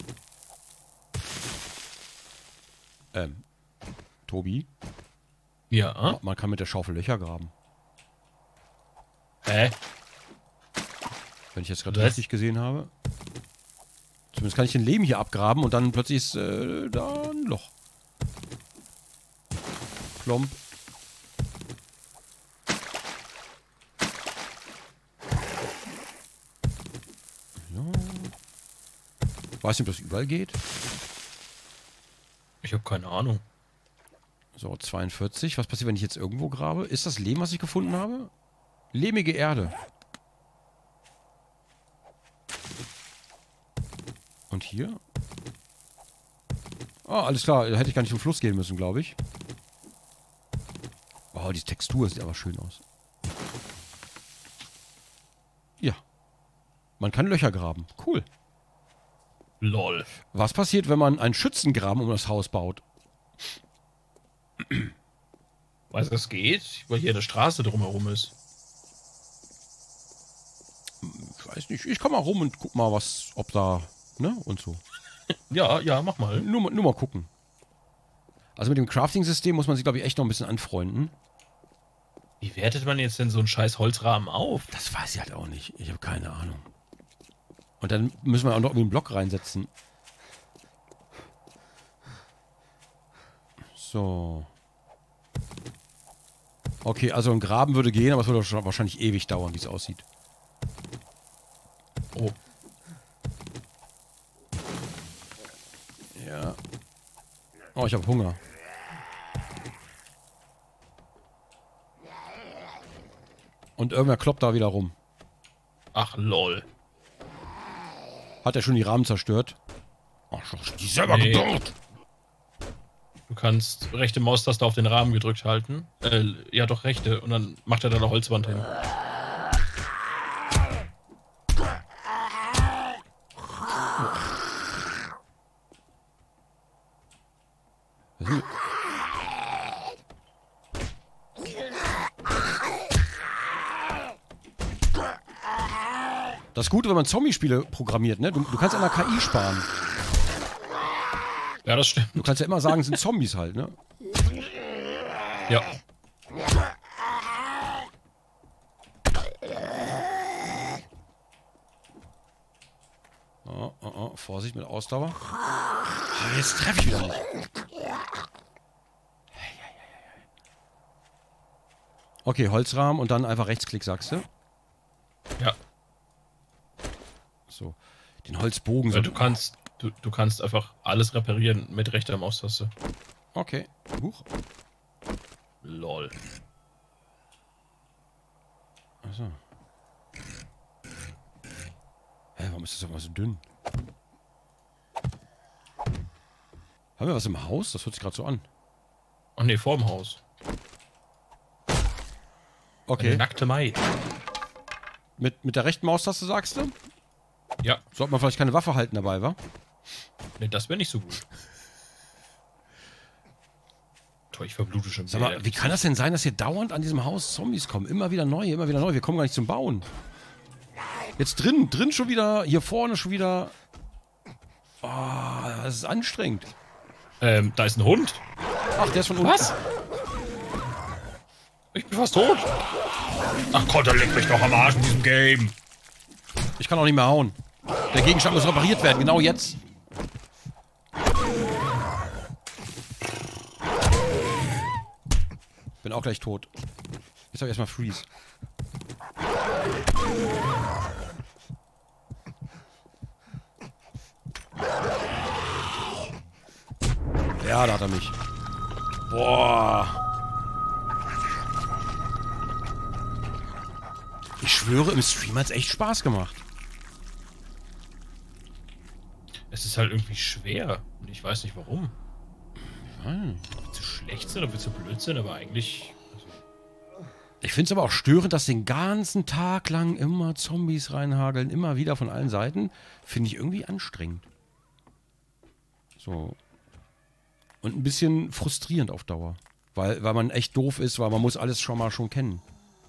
Ähm. Tobi, Ja. man kann mit der Schaufel Löcher graben. Hä? Wenn ich jetzt gerade Was? richtig gesehen habe. Zumindest kann ich den Lehm hier abgraben und dann plötzlich ist äh, da ein Loch. Plomb. Ja. Weiß nicht, ob das überall geht. Ich habe keine Ahnung. So, zweiundvierzig. Was passiert, wenn ich jetzt irgendwo grabe? Ist das Lehm, was ich gefunden habe? Lehmige Erde. Und hier? Oh, alles klar. Da hätte ich gar nicht zum Fluss gehen müssen, glaube ich. Oh, die Textur sieht aber schön aus. Ja. Man kann Löcher graben. Cool. Lol. Was passiert, wenn man einen Schützengraben um das Haus baut? Weißt du, das geht? Weil hier eine Straße drumherum ist. Ich weiß nicht. Ich komme mal rum und guck mal, was, ob da, ne, und so. Ja, ja, mach mal. Nur, mal- nur mal gucken. Also mit dem Crafting-System muss man sich, glaube ich, echt noch ein bisschen anfreunden. Wie wertet man jetzt denn so einen scheiß Holzrahmen auf? Das weiß ich halt auch nicht. Ich habe keine Ahnung. Und dann müssen wir auch noch irgendwie einen Block reinsetzen. So. Okay, also ein Graben würde gehen, aber es würde schon wahrscheinlich ewig dauern, wie es aussieht. Oh. Ja. Oh, ich habe Hunger. Und irgendwer kloppt da wieder rum. Ach, lol. Hat er schon die Rahmen zerstört? Ach, schon die selber Nee. gebaut. Du kannst rechte Maustaste auf den Rahmen gedrückt halten. Äh, ja, doch rechte. Und dann macht er da eine Holzwand hin. Was ist denn- Das Gute, wenn man Zombie-Spiele programmiert, ne? Du, du kannst an der K I sparen. Ja, das stimmt. Du kannst ja immer sagen, es sind Zombies halt, ne? Ja. Oh, oh, oh. Vorsicht mit Ausdauer. Ah, jetzt treffe ich wieder nicht. Okay, Holzrahmen und dann einfach Rechtsklick, sagst du? Ja. So. Den Holzbogen. Weil So. du kannst, du, du kannst einfach alles reparieren mit rechter Maustaste. Okay. Huch. Lol. Achso. Hä, warum ist das aber so dünn? Haben wir was im Haus? Das hört sich gerade so an. Ach nee, vorm Haus. Okay. Eine nackte Mai. Mit, mit der rechten Maustaste sagst du? Ja. Sollte man vielleicht keine Waffe halten dabei, wa? Nee, das wäre nicht so gut. Toll, ich verblute schon. Sag mal, wie kann das denn sein, dass hier dauernd an diesem Haus Zombies kommen? Immer wieder neue, immer wieder neue. Wir kommen gar nicht zum Bauen. Jetzt drin, drin schon wieder, hier vorne schon wieder. Oh, das ist anstrengend. Ähm, da ist ein Hund. Ach, der ist von unten. Was? Ich bin fast tot. Ach Gott, der leckt mich doch am Arsch in diesem Game. Ich kann auch nicht mehr hauen. Der Gegenstand muss repariert werden, genau jetzt. Bin auch gleich tot. Jetzt habe ich erstmal Freeze. Ja, da hat er mich. Boah. Ich schwöre, im Stream hat es echt Spaß gemacht. Es ist halt irgendwie schwer. Und ich weiß nicht warum. Hm. Willst du schlecht sein oder willst du blöd sein, aber eigentlich. Also Ich finde es aber auch störend, dass den ganzen Tag lang immer Zombies reinhageln, immer wieder von allen Seiten. Finde ich irgendwie anstrengend. So. Und ein bisschen frustrierend auf Dauer. Weil, weil man echt doof ist, weil man muss alles schon mal schon kennen.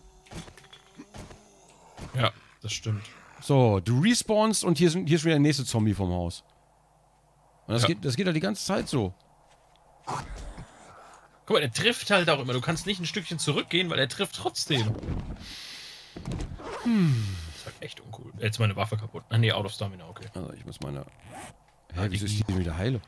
ja, das stimmt. So, du respawnst und hier ist, hier ist wieder der nächste Zombie vom Haus. Und das, Ja. geht, das geht halt die ganze Zeit so. Guck mal, der trifft halt auch immer. Du kannst nicht ein Stückchen zurückgehen, weil er trifft trotzdem. Hm. Das ist halt echt uncool. Jetzt ist meine Waffe kaputt. Ah, nee, out of stamina, okay. Also ich muss meine... Hä, wieso ist die denn wieder heile?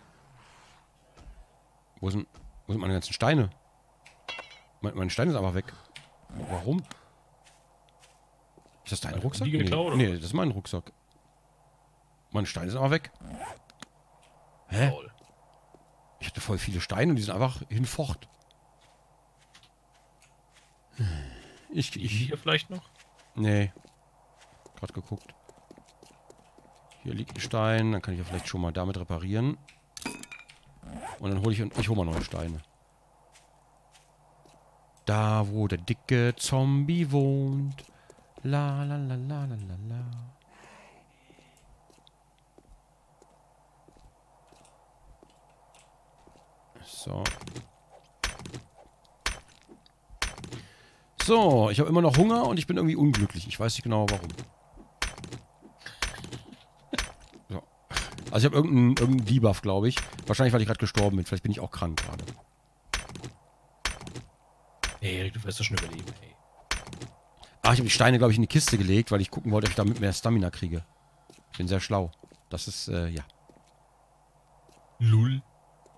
Wo sind, wo sind meine ganzen Steine? Meine, meine Steine sind aber weg. Warum? Ist das dein Hat Rucksack? die geklaut, nee, oder? nee, das ist mein Rucksack. Meine Steine sind aber weg. Hä? Lol. Ich hatte voll viele Steine und die sind einfach hinfort. Ich, Die ich, hier vielleicht noch? nee. Gerade geguckt. Hier liegt ein Stein, dann kann ich ja vielleicht schon mal damit reparieren. Und dann hole ich, ich hole mal neue Steine. Da, wo der dicke Zombie wohnt. La la la la la la la. So. So, ich habe immer noch Hunger und ich bin irgendwie unglücklich. Ich weiß nicht genau warum. So. Also ich habe irgendeinen irgendeinen Debuff, glaube ich. Wahrscheinlich, weil ich gerade gestorben bin. Vielleicht bin ich auch krank gerade. Hey, Erik, du wirst das schon überleben, ey. Ach, ich habe die Steine, glaube ich, in die Kiste gelegt, weil ich gucken wollte, ob ich damit mehr Stamina kriege. Bin sehr schlau. Das ist, äh, ja. Lull.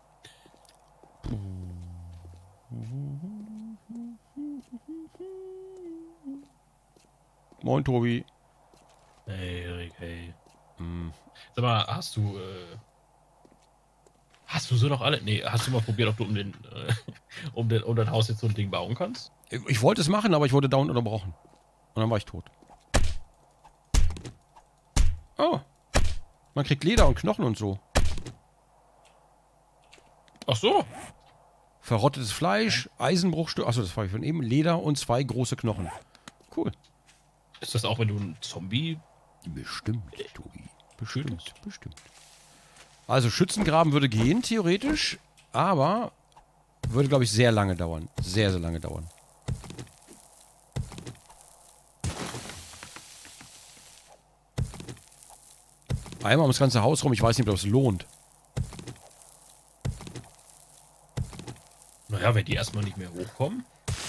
Moin, Tobi. Hey, Erik, hey. Hm. Sag mal, hast du, äh... Hast du so noch alle? Nee, hast du mal probiert, ob du um den, äh, um den, um dein Haus jetzt so ein Ding bauen kannst? Ich, ich wollte es machen, aber ich wurde dauernd unterbrochen. Und dann war ich tot. Oh. Man kriegt Leder und Knochen und so. Ach so. Verrottetes Fleisch, Eisenbruchstücke. Achso, das war ich von eben. Leder und zwei große Knochen. Cool. Ist das auch, wenn du einen Zombie... Bestimmt, Tobi. Bestimmt, bestimmt. Also Schützengraben würde gehen, theoretisch. Aber würde, glaube ich, sehr lange dauern. Sehr, sehr lange dauern. Einmal ums ganze Haus rum. Ich weiß nicht, ob das lohnt. Naja, wenn die erstmal nicht mehr hochkommen.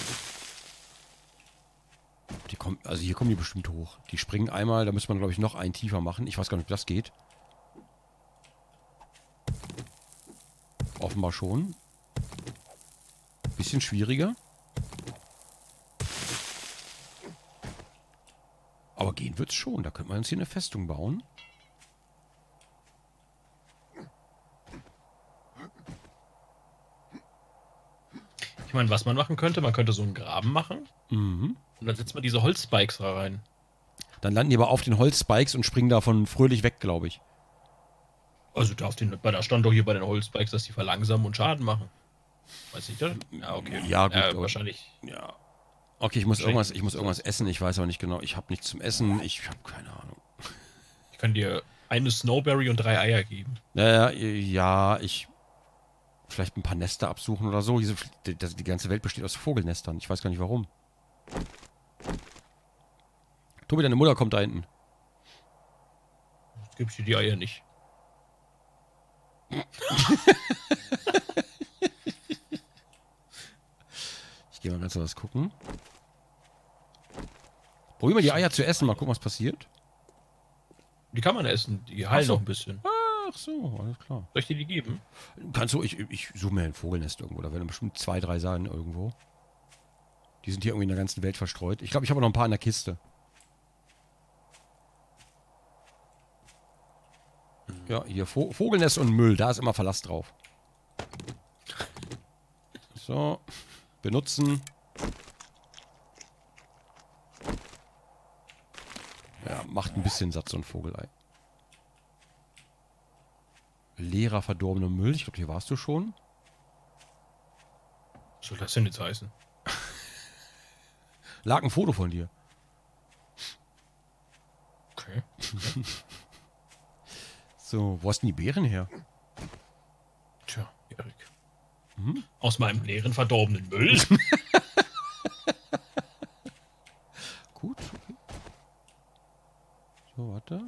Die kommen, also hier kommen die bestimmt hoch. Die springen einmal, da müsste man, glaube ich, noch einen tiefer machen. Ich weiß gar nicht, ob das geht. Offenbar schon. Bisschen schwieriger. Aber gehen wird's schon. Da könnte man uns hier eine Festung bauen. Ich meine, was man machen könnte, man könnte so einen Graben machen. Mhm. Und dann setzt man diese Holzspikes da rein. Dann landen die aber auf den Holzspikes und springen davon fröhlich weg, glaube ich. Also da, auf den, bei, da stand doch hier bei den Holzspikes, dass die verlangsamen und Schaden machen. Weiß ich das? Ja, okay. Ja, gut. Äh, aber- wahrscheinlich. Ja. Okay, ich muss Wahrscheinlich irgendwas, ich ist muss es irgendwas essen. Ich weiß aber nicht genau. Ich habe nichts zum Essen. Ich habe keine Ahnung. Ich kann dir eine Snowberry und drei Eier geben. Naja, ja, ich. Vielleicht ein paar Nester absuchen oder so. Diese, die, das- die ganze Welt besteht aus Vogelnestern. Ich weiß gar nicht warum. Tobi, deine Mutter kommt da hinten. Gib ich dir die Eier nicht. Ich gehe mal ganz was gucken. Probier mal die Eier zu essen. Mal gucken, was passiert. Die kann man essen. Die heilen Ach so. noch ein bisschen. Ach so, alles klar. Soll ich dir die geben? Kannst du, ich, ich suche mir ein Vogelnest irgendwo. Da werden bestimmt zwei, drei sein irgendwo. Die sind hier irgendwie in der ganzen Welt verstreut. Ich glaube, ich habe noch ein paar in der Kiste. Ja, hier Vo Vogelnest und Müll. Da ist immer Verlass drauf. So. Benutzen. Ja, macht ein bisschen satt, so ein Vogelei. Leerer, verdorbener Müll. Ich glaube, hier warst du schon. Was soll das denn jetzt heißen? Lag ein Foto von dir. Okay. So, wo hast denn die Beeren her? Tja, Erik. Mhm. Aus meinem leeren, verdorbenen Müll. Gut, okay. So, warte.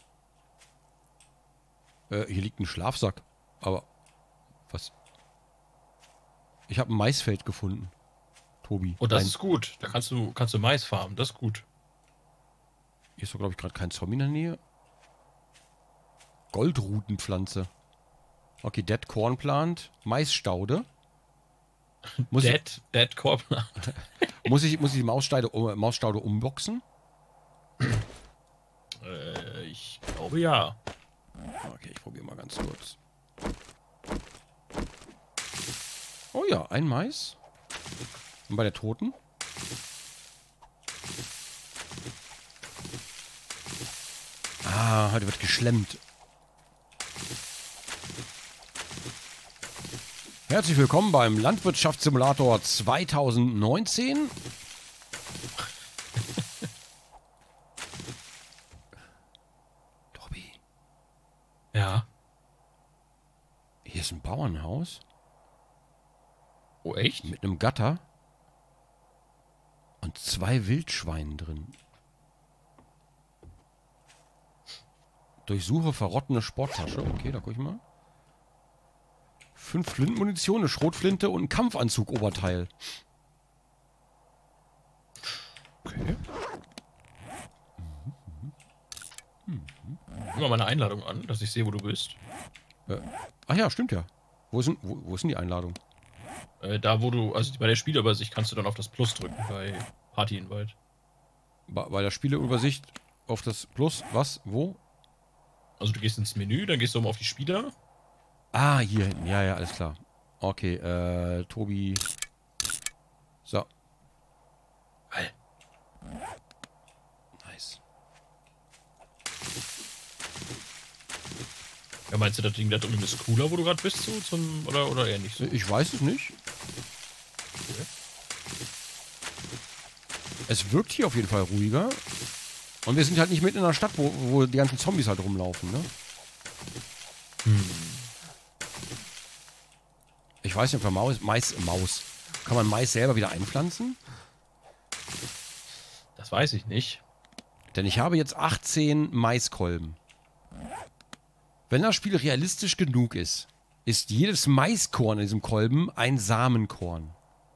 Äh, hier liegt ein Schlafsack. Aber, was? Ich habe ein Maisfeld gefunden. Tobi. Und das Ein- ist gut. Da kannst du, kannst du Mais farmen. Das ist gut. Hier ist doch, glaube ich, gerade kein Zombie in der Nähe. Goldrutenpflanze. Okay, Dead Corn Plant. Maisstaude. Muss ich, Dead, Dead Corp. muss ich, muss ich die Mausstaude, uh, Mausstaude umboxen? äh, ich glaube ja. Okay, ich probiere mal ganz kurz. Oh ja, ein Mais. Und bei der Toten? Ah, heute wird geschlemmt. Herzlich willkommen beim Landwirtschaftssimulator zweitausendneunzehn. Tobi, Ja. hier ist ein Bauernhaus Oh, echt? mit einem Gatter und zwei Wildschweinen drin. Durchsuche verrottene Sporttasche. Okay, da guck ich mal. Fünf Flintenmunition, eine Schrotflinte und ein Kampfanzug-Oberteil. Okay. Nimm mal meine Einladung an, dass ich sehe, wo du bist. Äh, ach ja, stimmt ja. Wo ist denn, wo, wo ist denn die Einladung? Äh, da, wo du, also bei der Spielübersicht kannst du dann auf das Plus drücken bei Party Invite. Bei, bei der Spieleübersicht auf das Plus, was, wo? Also du gehst ins Menü, dann gehst du oben auf die Spieler. Ah, hier hinten. Ja, ja, alles klar. Okay, äh, Tobi. So. Hey. Nice. Ja, meinst du, das Ding da drüben ist cooler, wo du gerade bist, so zum, oder, oder eher nicht so? Ich weiß es nicht. Es wirkt hier auf jeden Fall ruhiger. Und wir sind halt nicht mitten in der Stadt, wo, wo die ganzen Zombies halt rumlaufen, ne? Hm. Ich weiß nicht, ob wir Maus, Mais, Maus. Kann man Mais selber wieder einpflanzen? Das weiß ich nicht. Denn ich habe jetzt achtzehn Maiskolben. Wenn das Spiel realistisch genug ist, ist jedes Maiskorn in diesem Kolben ein Samenkorn.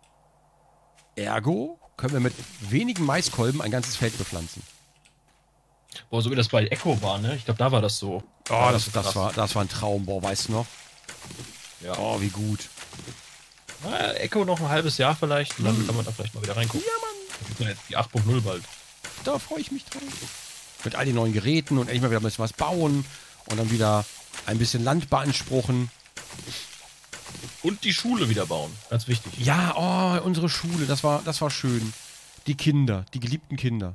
Ergo können wir mit wenigen Maiskolben ein ganzes Feld bepflanzen. Boah, so wie das bei Echo war, ne? Ich glaube, da war das so. Oh, das, so das, krass. war, das war ein Traum, boah, weißt du noch? Ja. Oh, wie gut. Na, Echo noch ein halbes Jahr vielleicht und dann Hm. kann man da vielleicht mal wieder reingucken. Ja, Mann. Da gibt ja jetzt die acht Punkt null bald. Da freue ich mich drauf. Mit all den neuen Geräten und endlich mal wieder ein bisschen was bauen und dann wieder ein bisschen Land beanspruchen. Und die Schule wieder bauen. Ganz wichtig. Ja, oh, unsere Schule, das war, das war schön. Die Kinder, die geliebten Kinder.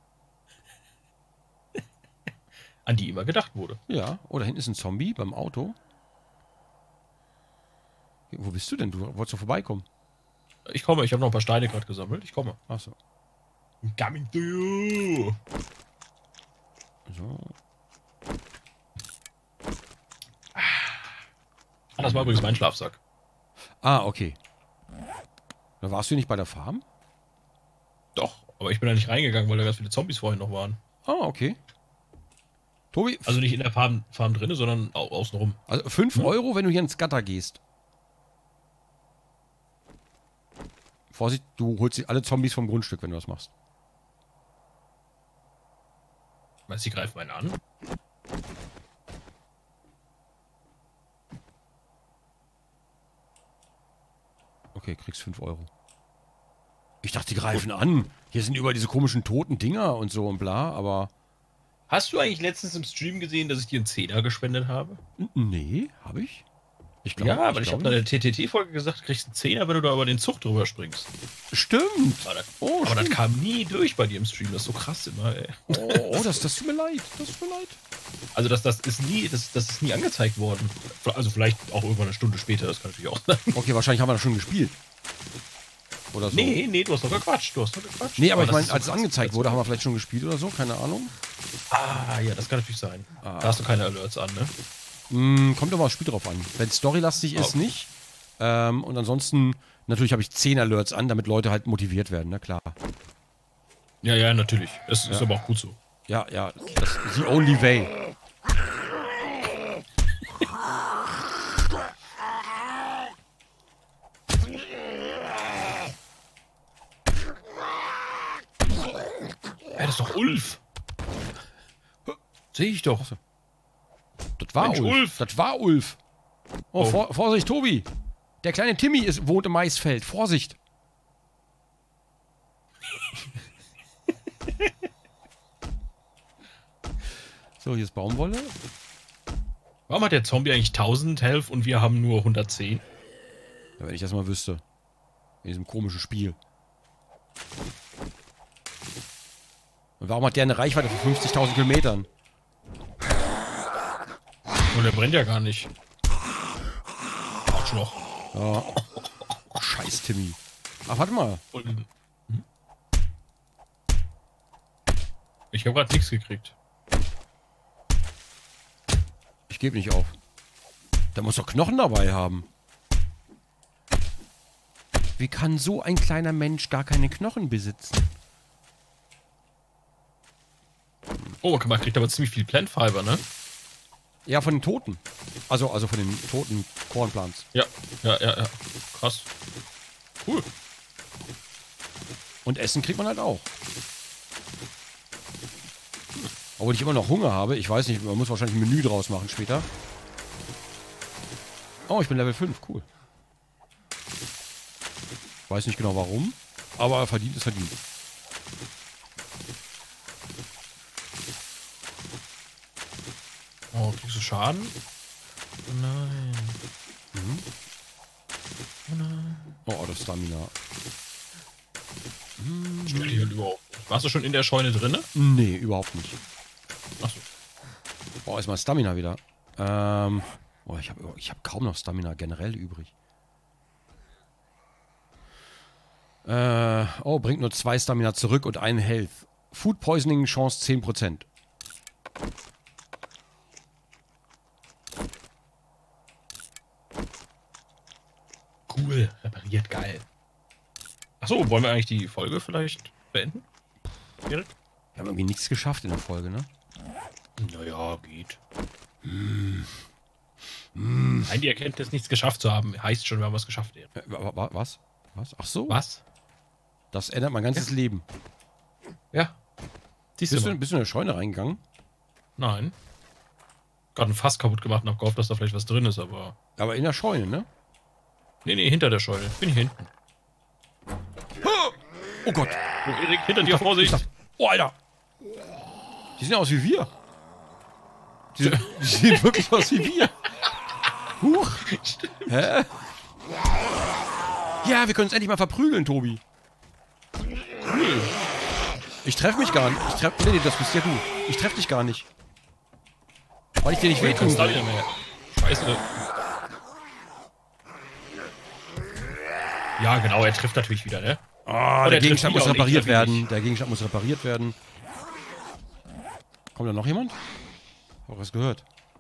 An die immer gedacht wurde. Ja, oh, da hinten ist ein Zombie beim Auto. Wo bist du denn? Du wolltest doch vorbeikommen. Ich komme, ich habe noch ein paar Steine gerade gesammelt. Ich komme. Achso. I'm coming to you. So. Ah, das war übrigens mein Schlafsack. Ah, okay. Da warst du nicht bei der Farm? Doch, aber ich bin da nicht reingegangen, weil da ganz viele Zombies vorhin noch waren. Ah, okay. Tobi, Also nicht in der Farm, Farm drin, sondern au außenrum. also fünf Hm? Euro, wenn du hier ins Gatter gehst. Vorsicht, du holst dir alle Zombies vom Grundstück, wenn du das machst. Meinst du, die greifen einen an? Okay, kriegst fünf Euro. Ich dachte, die greifen an. Hier sind überall diese komischen toten Dinger und so und bla, aber... Hast du eigentlich letztens im Stream gesehen, dass ich dir einen Zehner gespendet habe? N- Nee, habe ich? Ich glaube, Ja, weil ich habe glaube in der T T T-Folge gesagt, du kriegst einen Zehner, wenn du da über den Zug drüber springst. nicht. Stimmt. Aber, das, Oh, aber das stimmt. kam nie durch bei dir im Stream. Das ist so krass immer, ey. Oh, oh das, das tut mir leid. Das tut mir leid. Also das, das ist nie, das, das ist nie angezeigt worden. Also vielleicht auch irgendwann eine Stunde später, das kann natürlich auch sein. Okay, wahrscheinlich haben wir das schon gespielt. Oder so. Nee, nee, du hast doch gequatscht. Du hast doch gequatscht. Nee, aber ich das meine, ist so als es krass. angezeigt wurde, haben wir vielleicht schon gespielt oder so, keine Ahnung. Ah, ja, das kann natürlich sein. Ah. Da hast du keine Alerts an, ne? Mm, kommt aber aufs Spiel drauf an. Wenn es storylastig ist, Oh. nicht. Ähm, und ansonsten, natürlich habe ich zehn Alerts an, damit Leute halt motiviert werden, na klar. Ja, ja, natürlich. Es ist Ja. aber auch gut so. Ja, ja, das ist the only way. Ja, das ist doch Ulf. Sehe ich doch. Das war Mensch, Ulf. Ulf. Das war Ulf. Oh, Oh. Vor, Vorsicht, Tobi. Der kleine Timmy ist, wohnt im Maisfeld. Vorsicht. So, hier ist Baumwolle. Warum hat der Zombie eigentlich tausend Health und wir haben nur hundertzehn? Ja, wenn ich das mal wüsste. In diesem komischen Spiel. Und warum hat der eine Reichweite von fünfzigtausend Kilometern? Und der brennt ja gar nicht. Arschloch. Ja. Scheiß Timmy. Ach, warte mal. Und, hm? Ich habe gerade nichts gekriegt. Ich gebe nicht auf. Der muss doch Knochen dabei haben. Wie kann so ein kleiner Mensch gar keine Knochen besitzen? Oh, man kriegt aber ziemlich viel Plant Fiber, ne? Ja, von den Toten. Also, also von den toten Kornplants. Ja, ja, ja, ja. Krass. Cool. Und Essen kriegt man halt auch. Obwohl ich immer noch Hunger habe. Ich weiß nicht, man muss wahrscheinlich ein Menü draus machen später. Oh, ich bin Level fünf. Cool. Weiß nicht genau warum. Aber verdient ist verdient. Oh, kriegst du Schaden? Oh nein. Mhm. Oh nein. Oh, das Stamina. Stell dich halt überhaupt nicht. Warst du schon in der Scheune drinne? Nee, überhaupt nicht. Achso. Oh, ist mal Stamina wieder. Ähm. Oh, ich habe ich hab kaum noch Stamina generell übrig. Äh, oh, bringt nur zwei Stamina zurück und einen Health. Food Poisoning Chance zehn Prozent. Cool. Repariert, geil. Achso, wollen wir eigentlich die Folge vielleicht beenden? Erik? Wir haben irgendwie nichts geschafft in der Folge, ne? Naja, geht. Nein, die Erkenntnis, nichts geschafft zu haben, heißt schon, wir haben was geschafft. Erik. Äh, wa- wa- Was? Was? Ach so? Was? Das ändert mein ganzes Leben. Ja. Siehst Bist du du, mal. bist du in eine Scheune reingegangen? Nein. Gerade ein Fass kaputt gemacht und hab gehofft, dass da vielleicht was drin ist, aber... Aber in der Scheune, ne? Nee, nee, hinter der Scheune. Bin ich hinten. Oh Gott! Oh, Erik, hinter dir, Vorsicht! Ich dachte- Oh, Alter! Die sehen aus wie wir. Die, sind- die sehen wirklich aus wie wir. Huch! Hä? Ja, wir können uns endlich mal verprügeln, Tobi. Ich treffe mich gar nicht. Ich treff, nee, nee, das bist ja du. Ich treffe dich gar nicht. Weil ich dir nicht Nee, wehtun kannst du will. nicht mehr. Scheiße. Ja, genau, er trifft natürlich wieder, ne? Oh, der der Gegenstand trifft muss wieder und ich repariert treffe ihn werden. nicht. Der Gegenstand muss repariert werden. Kommt da noch jemand? Hab ich was gehört.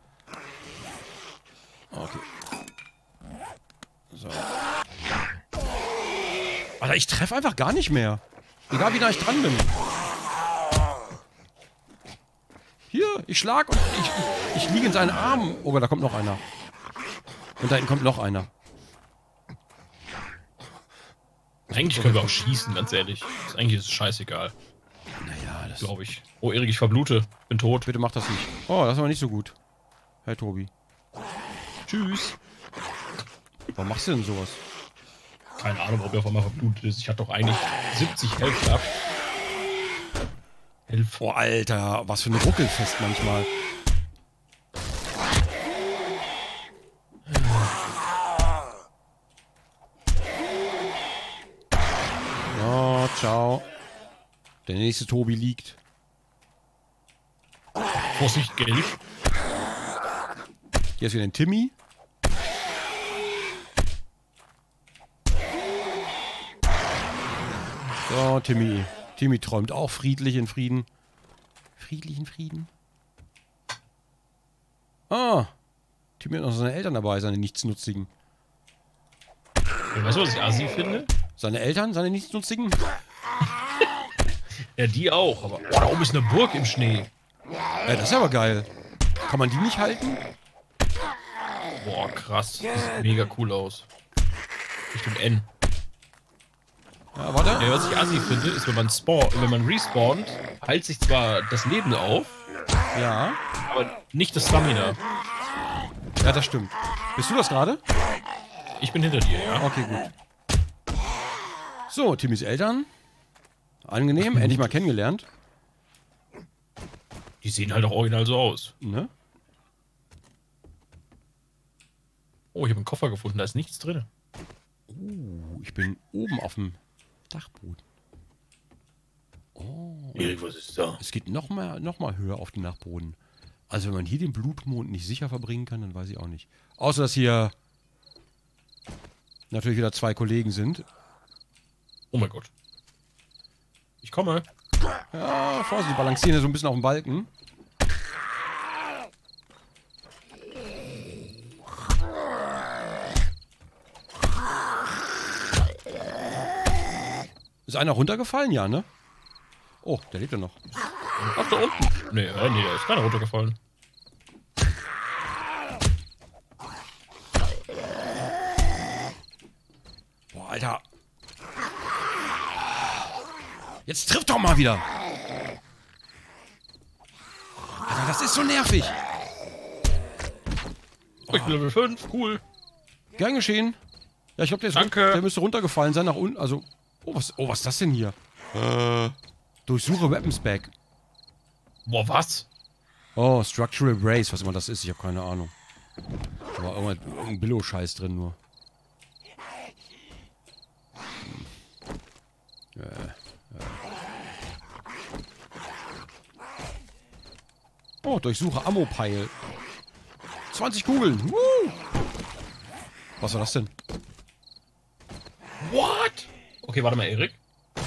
Okay. So. Alter, ich treffe einfach gar nicht mehr. Egal wie nah ich dran bin. Hier, ich schlag und ich, ich, ich liege in seinen Armen. Oh, da kommt noch einer. Und da hinten kommt noch einer. Eigentlich können wir auch schießen, ganz ehrlich. Das, eigentlich ist es scheißegal, Naja, das... glaube ich. Oh, Erik, ich verblute. Bin tot. Bitte mach das nicht. Oh, das ist aber nicht so gut. Herr Tobi. Tschüss. Warum machst du denn sowas? Keine Ahnung, ob er auf einmal verblutet ist. Ich hatte doch eigentlich siebzig Health gehabt. Hilf. Oh, Alter, was für ein Ruckelfest manchmal. Oh, ciao. Der nächste Tobi liegt. Vorsicht, gelb. Hier ist wieder ein Timmy. So, Timmy. Timmy träumt auch friedlich in Frieden. Friedlich in Frieden. Ah. Timmy hat noch seine Eltern dabei, seine Nichtsnutzigen. Weißt du, was ich assi finde? Seine Eltern, seine Nichtsnutzigen? Ja, die auch. Aber oh, da oben ist eine Burg im Schnee. Ja, das ist aber geil. Kann man die nicht halten? Boah, krass. Das sieht mega cool aus. Richtung N. Ja, warte. Ja, was ich assi finde, ist, wenn man spawn, wenn man respawnt, heilt sich zwar das Leben auf, Ja. aber nicht das Stamina. Ja, das stimmt. Bist du das gerade? Ich bin hinter dir, ja. Okay, gut. So, Timmys Eltern. Angenehm, endlich mal kennengelernt. Die sehen halt auch original so aus. Ne? Oh, ich habe einen Koffer gefunden, da ist nichts drin. Uh, ich bin oben auf dem Dachboden. Oh. Erik, was ist da? Es geht noch mal, noch mal höher auf den Dachboden. Also wenn man hier den Blutmond nicht sicher verbringen kann, dann weiß ich auch nicht. Außer, dass hier natürlich wieder zwei Kollegen sind. Oh mein Gott. Ich komme. Ja, Vorsicht, die balancieren hier so ein bisschen auf dem Balken. Ist einer runtergefallen? Ja, ne? Oh, der lebt ja noch. Ach, da unten. Nee, äh, nee, da ist keiner runtergefallen. Boah, Alter. Jetzt trifft doch mal wieder. Alter, das ist so nervig. Oh, ich bin Level fünf, cool. Gern geschehen. Ja, ich glaube, der, ist Danke. run- der müsste runtergefallen sein nach unten. Also, oh was, oh, was ist das denn hier? Äh. Durchsuche Weapons Bag. Boah, was? Oh, Structural Brace, was immer das ist. Ich habe keine Ahnung. Da war irgendwann irgendein Billo-Scheiß drin nur. Hm. Äh, äh. Oh, durchsuche Ammo-Pile. zwanzig Kugeln. Woo! Was war das denn? What? Okay, warte mal, Erik.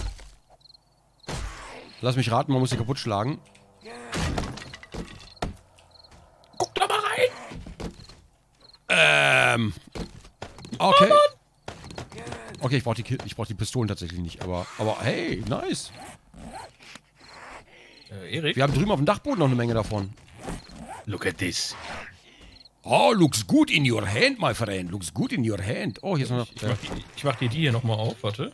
Lass mich raten, man muss sie kaputt schlagen. Guck da mal rein. Ähm. Okay. Okay, ich brauch die, Ki- ich brauch die Pistolen tatsächlich nicht, aber, aber hey, nice. Äh, Erik? Wir haben drüben auf dem Dachboden noch eine Menge davon. Look at this. Oh, looks good in your hand, my friend. Looks good in your hand. Oh, hier ist noch... Ich mach, die, ich mach dir die hier nochmal auf, warte.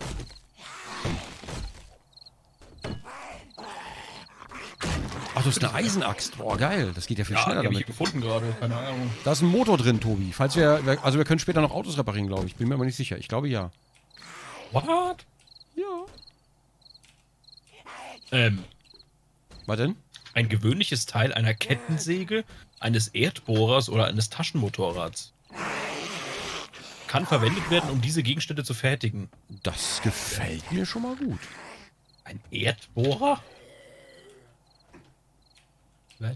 Ach, das ist eine Eisenaxt. Boah, geil. Das geht ja viel Ja, die schneller hab ich hier damit. gefunden gerade, keine Ahnung. Da ist ein Motor drin, Tobi. Falls wir... wir- Also wir können später noch Autos reparieren, glaube ich. Bin mir aber nicht sicher. Ich glaube, ja. What? Ja. Ähm, Was denn? ein gewöhnliches Teil einer Kettensäge, eines Erdbohrers oder eines Taschenmotorrads. Kann verwendet werden, um diese Gegenstände zu fertigen. Das gefällt mir schon mal gut. Ein Erdbohrer? Was?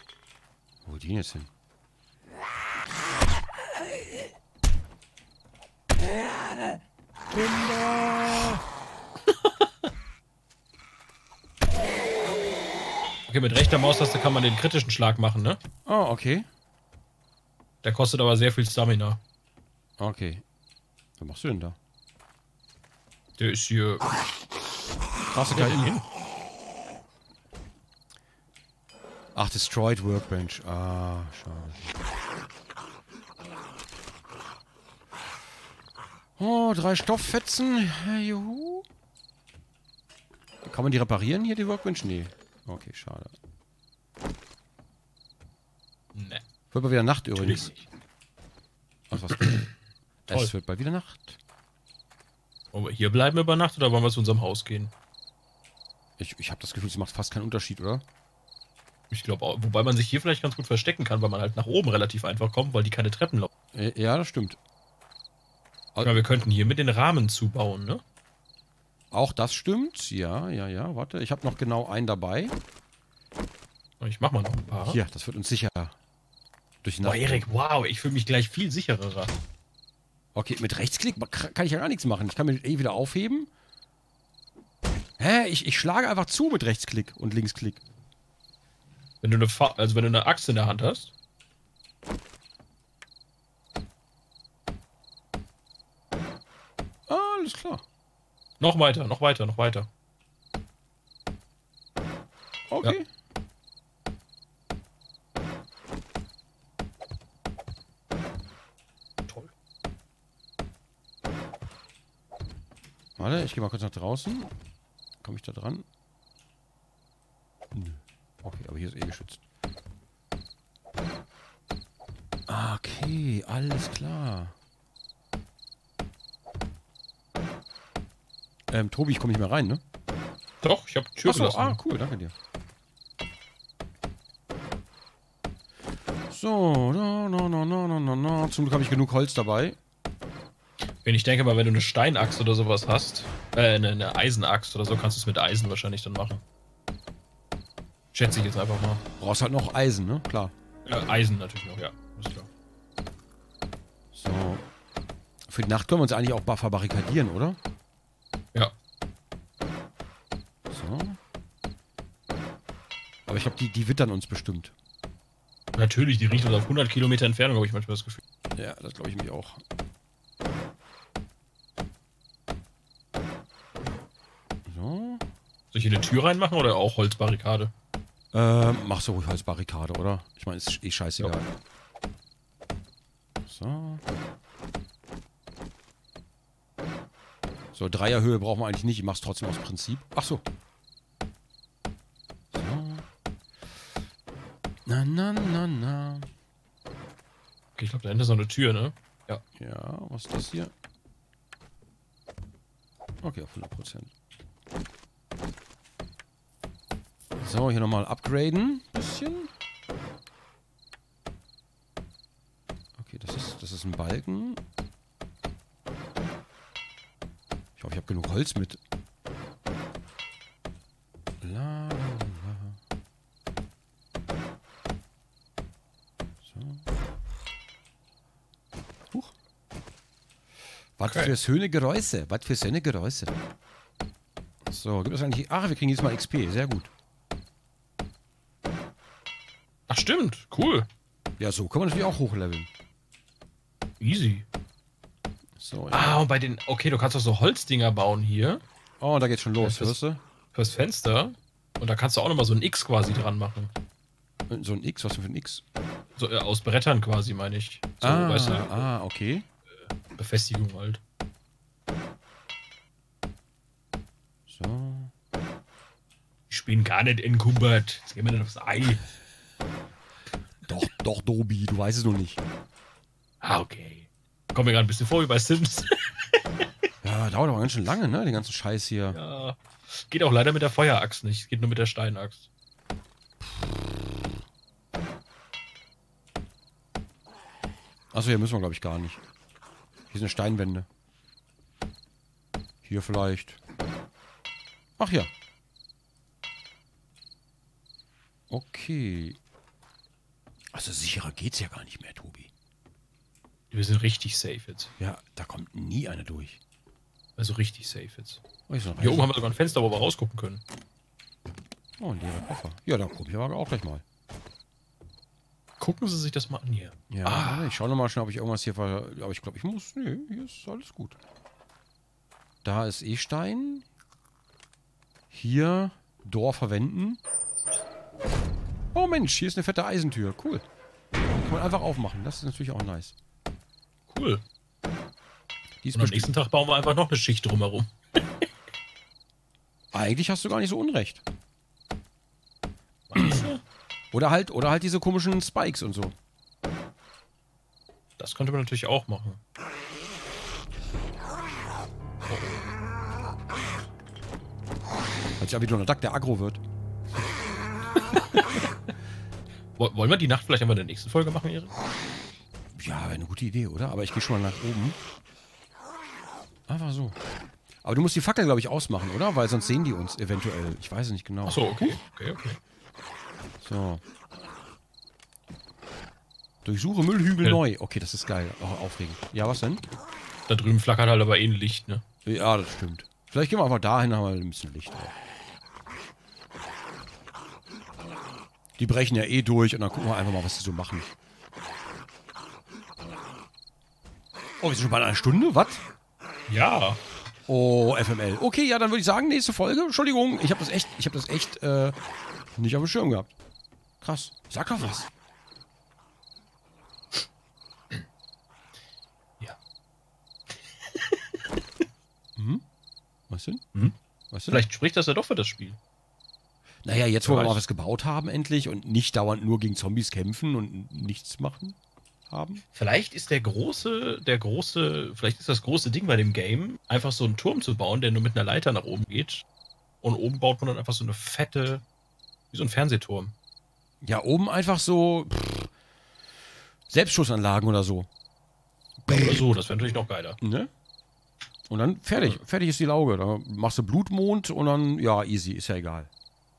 Wo geht die denn jetzt hin? Kinder! Okay, mit rechter Maustaste kann man den kritischen Schlag machen, ne? Oh, okay. Der kostet aber sehr viel Stamina. Okay. Was machst du denn da? Der ist hier... Hast du Ja, keinen hin. Ach, Destroyed Workbench. Ah, schade. Oh, drei Stofffetzen. Juhu. Kann man die reparieren hier, die Workbench? Nee. Okay, schade. Ne. Wird mal wieder Nacht übrigens. Natürlich nicht. Ach, was? Toll. Es wird bald wieder Nacht. Wollen wir hier bleiben über Nacht oder wollen wir zu unserem Haus gehen? Ich, ich habe das Gefühl, es macht fast keinen Unterschied, oder? Ich glaube auch. Wobei man sich hier vielleicht ganz gut verstecken kann, weil man halt nach oben relativ einfach kommt, weil die keine Treppen laufen. Äh, Ja, das stimmt. Ich meine, wir könnten hier mit den Rahmen zubauen, ne? Auch das stimmt. Ja, ja, ja. Warte, ich habe noch genau einen dabei. Ich mach mal noch ein paar. Hier, das wird uns sicher durch die Boah, Nacht. Erik, wow, ich fühle mich gleich viel sicherer. Okay, mit Rechtsklick kann ich ja gar nichts machen. Ich kann mir eh wieder aufheben. Hä? Ich, ich schlage einfach zu mit Rechtsklick und Linksklick. Wenn du eine Fa also wenn du eine Axt in der Hand hast. Ah, alles klar. Noch weiter, noch weiter, noch weiter. Okay. Toll. Warte, ich gehe mal kurz nach draußen. Komme ich da dran? Nö. Okay, aber hier ist eh geschützt. Okay, alles klar. Ähm, Tobi, ich komme nicht mehr rein, ne? Doch, ich habe Tür Achso, gelassen. ah, cool, danke dir. So, na, na, na, na, na, na, na. Zum Glück habe ich genug Holz dabei. Wenn ich denke mal, wenn du eine Steinaxt oder sowas hast, äh, eine, eine Eisenaxt oder so, kannst du es mit Eisen wahrscheinlich dann machen. Schätze ich jetzt einfach mal. Brauchst halt noch Eisen, ne? Klar. Ja, Eisen natürlich noch, ja. Ist klar. So. Für die Nacht können wir uns eigentlich auch verbarrikadieren, oder? Ja. So. Aber ich glaube, die, die wittern uns bestimmt. Natürlich, die riechen uns auf hundert Kilometer Entfernung, habe ich manchmal das Gefühl. Ja, das glaube ich mich auch. So. Soll ich hier eine Tür reinmachen oder auch Holzbarrikade? Ähm, mach so ruhig als Barrikade, oder? Ich meine, ist eh scheißegal. So. So, Dreierhöhe brauchen wir eigentlich nicht. Ich mach's trotzdem aus Prinzip. Ach so. So. Na, na, na, na. Okay, ich glaube, da hinten ist noch eine Tür, ne? Ja. Ja, was ist das hier? Okay, auf hundert Prozent. So, hier nochmal upgraden. Bisschen. Okay, das ist, das ist ein Balken. Ich hoffe, ich habe genug Holz mit. La, la, la. So. Huch. Was Okay. für schöne Geräusche. Was für schöne Geräusche. So, gibt es eigentlich... Ach, wir kriegen jetzt mal X P. Sehr gut. Ach, stimmt. Cool. Ja, so kann man natürlich auch hochleveln. Easy. So, ja. Ah, und bei den... Okay, du kannst doch so Holzdinger bauen hier. Oh, da geht's schon los, Das hörst du? Fürs Fenster. Und da kannst du auch nochmal so ein X quasi dran machen. So ein X, was denn für ein X? So äh, aus Brettern quasi, meine ich. So, ah, weißt du? ah, okay. Befestigung halt. So. Ich bin gar nicht entkumbert. Jetzt gehen wir dann aufs Ei. Doch, doch, Dobi, du weißt es noch nicht. Ah, okay. Kommt mir gerade ein bisschen vor wie bei Sims. Ja, dauert aber ganz schön lange, ne? Den ganzen Scheiß hier. Ja. Geht auch leider mit der Feueraxt nicht. Geht nur mit der Steinaxt. Achso, hier müssen wir, glaube ich, gar nicht. Hier sind Steinwände. Hier vielleicht. Ach ja. Okay. Also sicherer geht's ja gar nicht mehr, Tobi. Wir sind richtig safe jetzt. Ja, da kommt nie einer durch. Also richtig safe jetzt. Oh, ist noch Hier oben haben wir sogar ein Fenster, wo wir rausgucken können. Oh, ein leerer Koffer. Ja, da gucke ich aber auch gleich mal. Gucken Sie sich das mal an hier. Ja, Ah. ich schaue nochmal schnell, ob ich irgendwas hier ver... Aber ich glaube, ich muss... Nee, hier ist alles gut. Da ist eh Stein. Hier Door verwenden. Oh Mensch, hier ist eine fette Eisentür. Cool. Kann man einfach aufmachen. Das ist natürlich auch nice. Cool. Die ist Und am bestimmt... nächsten Tag bauen wir einfach noch eine Schicht drumherum. Eigentlich hast du gar nicht so unrecht. Meinst du? Oder halt, oder halt diese komischen Spikes und so. Das könnte man natürlich auch machen. Hört sich an wie Donald Duck, der aggro wird. Wo- Wollen wir die Nacht vielleicht einmal in der nächsten Folge machen, Erik? Ja, wäre eine gute Idee, oder? Aber ich gehe schon mal nach oben. Einfach so. Aber du musst die Fackel, glaube ich, ausmachen, oder? Weil sonst sehen die uns eventuell. Ich weiß es nicht genau. Achso, okay. Okay, okay. So. Durchsuche Müllhügel Ja. neu. Okay, das ist geil. Oh, aufregend. Ja, was denn? Da drüben flackert halt aber eh ein Licht, ne? Ja, das stimmt. Vielleicht gehen wir einfach dahin, haben wir ein bisschen Licht. Die brechen ja eh durch und dann gucken wir einfach mal, was die so machen. Oh, wir sind schon bei einer Stunde? Was? Ja. Oh, F M L. Okay, ja, dann würde ich sagen, nächste Folge. Entschuldigung, ich habe das echt, ich habe das echt äh, nicht auf dem Schirm gehabt. Krass. Sag doch was. Ja. Hm? Was denn? Hm? Was denn? Vielleicht spricht das ja doch für das Spiel. Naja, jetzt, wo Wer wir mal weiß. was gebaut haben, endlich und nicht dauernd nur gegen Zombies kämpfen und nichts machen haben. Vielleicht ist der große, der große, vielleicht ist das große Ding bei dem Game, einfach so einen Turm zu bauen, der nur mit einer Leiter nach oben geht. Und oben baut man dann einfach so eine fette, wie so ein Fernsehturm. Ja, oben einfach so pff, Selbstschussanlagen oder so. Oder so, das wäre natürlich noch geiler. Ne? Und dann fertig. Fertig ist die Lauge. Da machst du Blutmond und dann, ja, easy, ist ja egal.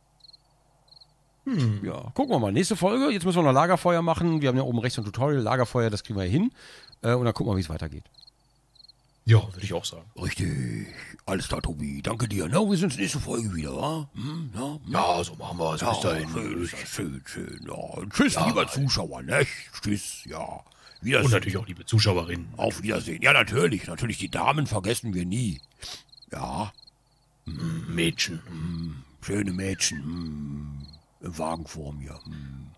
Hm. Ja, gucken wir mal. Nächste Folge. Jetzt müssen wir noch Lagerfeuer machen. Wir haben ja oben rechts ein Tutorial. Lagerfeuer, das kriegen wir hin. Äh, und dann gucken wir, wie es weitergeht. Ja, würde ich auch sagen. Richtig. Alles klar, Tobi. Danke dir. Na, wir sind nächste Folge wieder, wa? Hm, ja, Ja, so machen wir es. ja, schön, schön, schön. Ja. Tschüss, Ja. lieber Zuschauer, ne? Tschüss, ja. Und Wiedersehen. natürlich auch liebe Zuschauerinnen. Auf Wiedersehen. Ja, natürlich. Natürlich, die Damen vergessen wir nie. Ja, Mädchen. schöne Mädchen. Hm, im Wagen vor mir. Hm.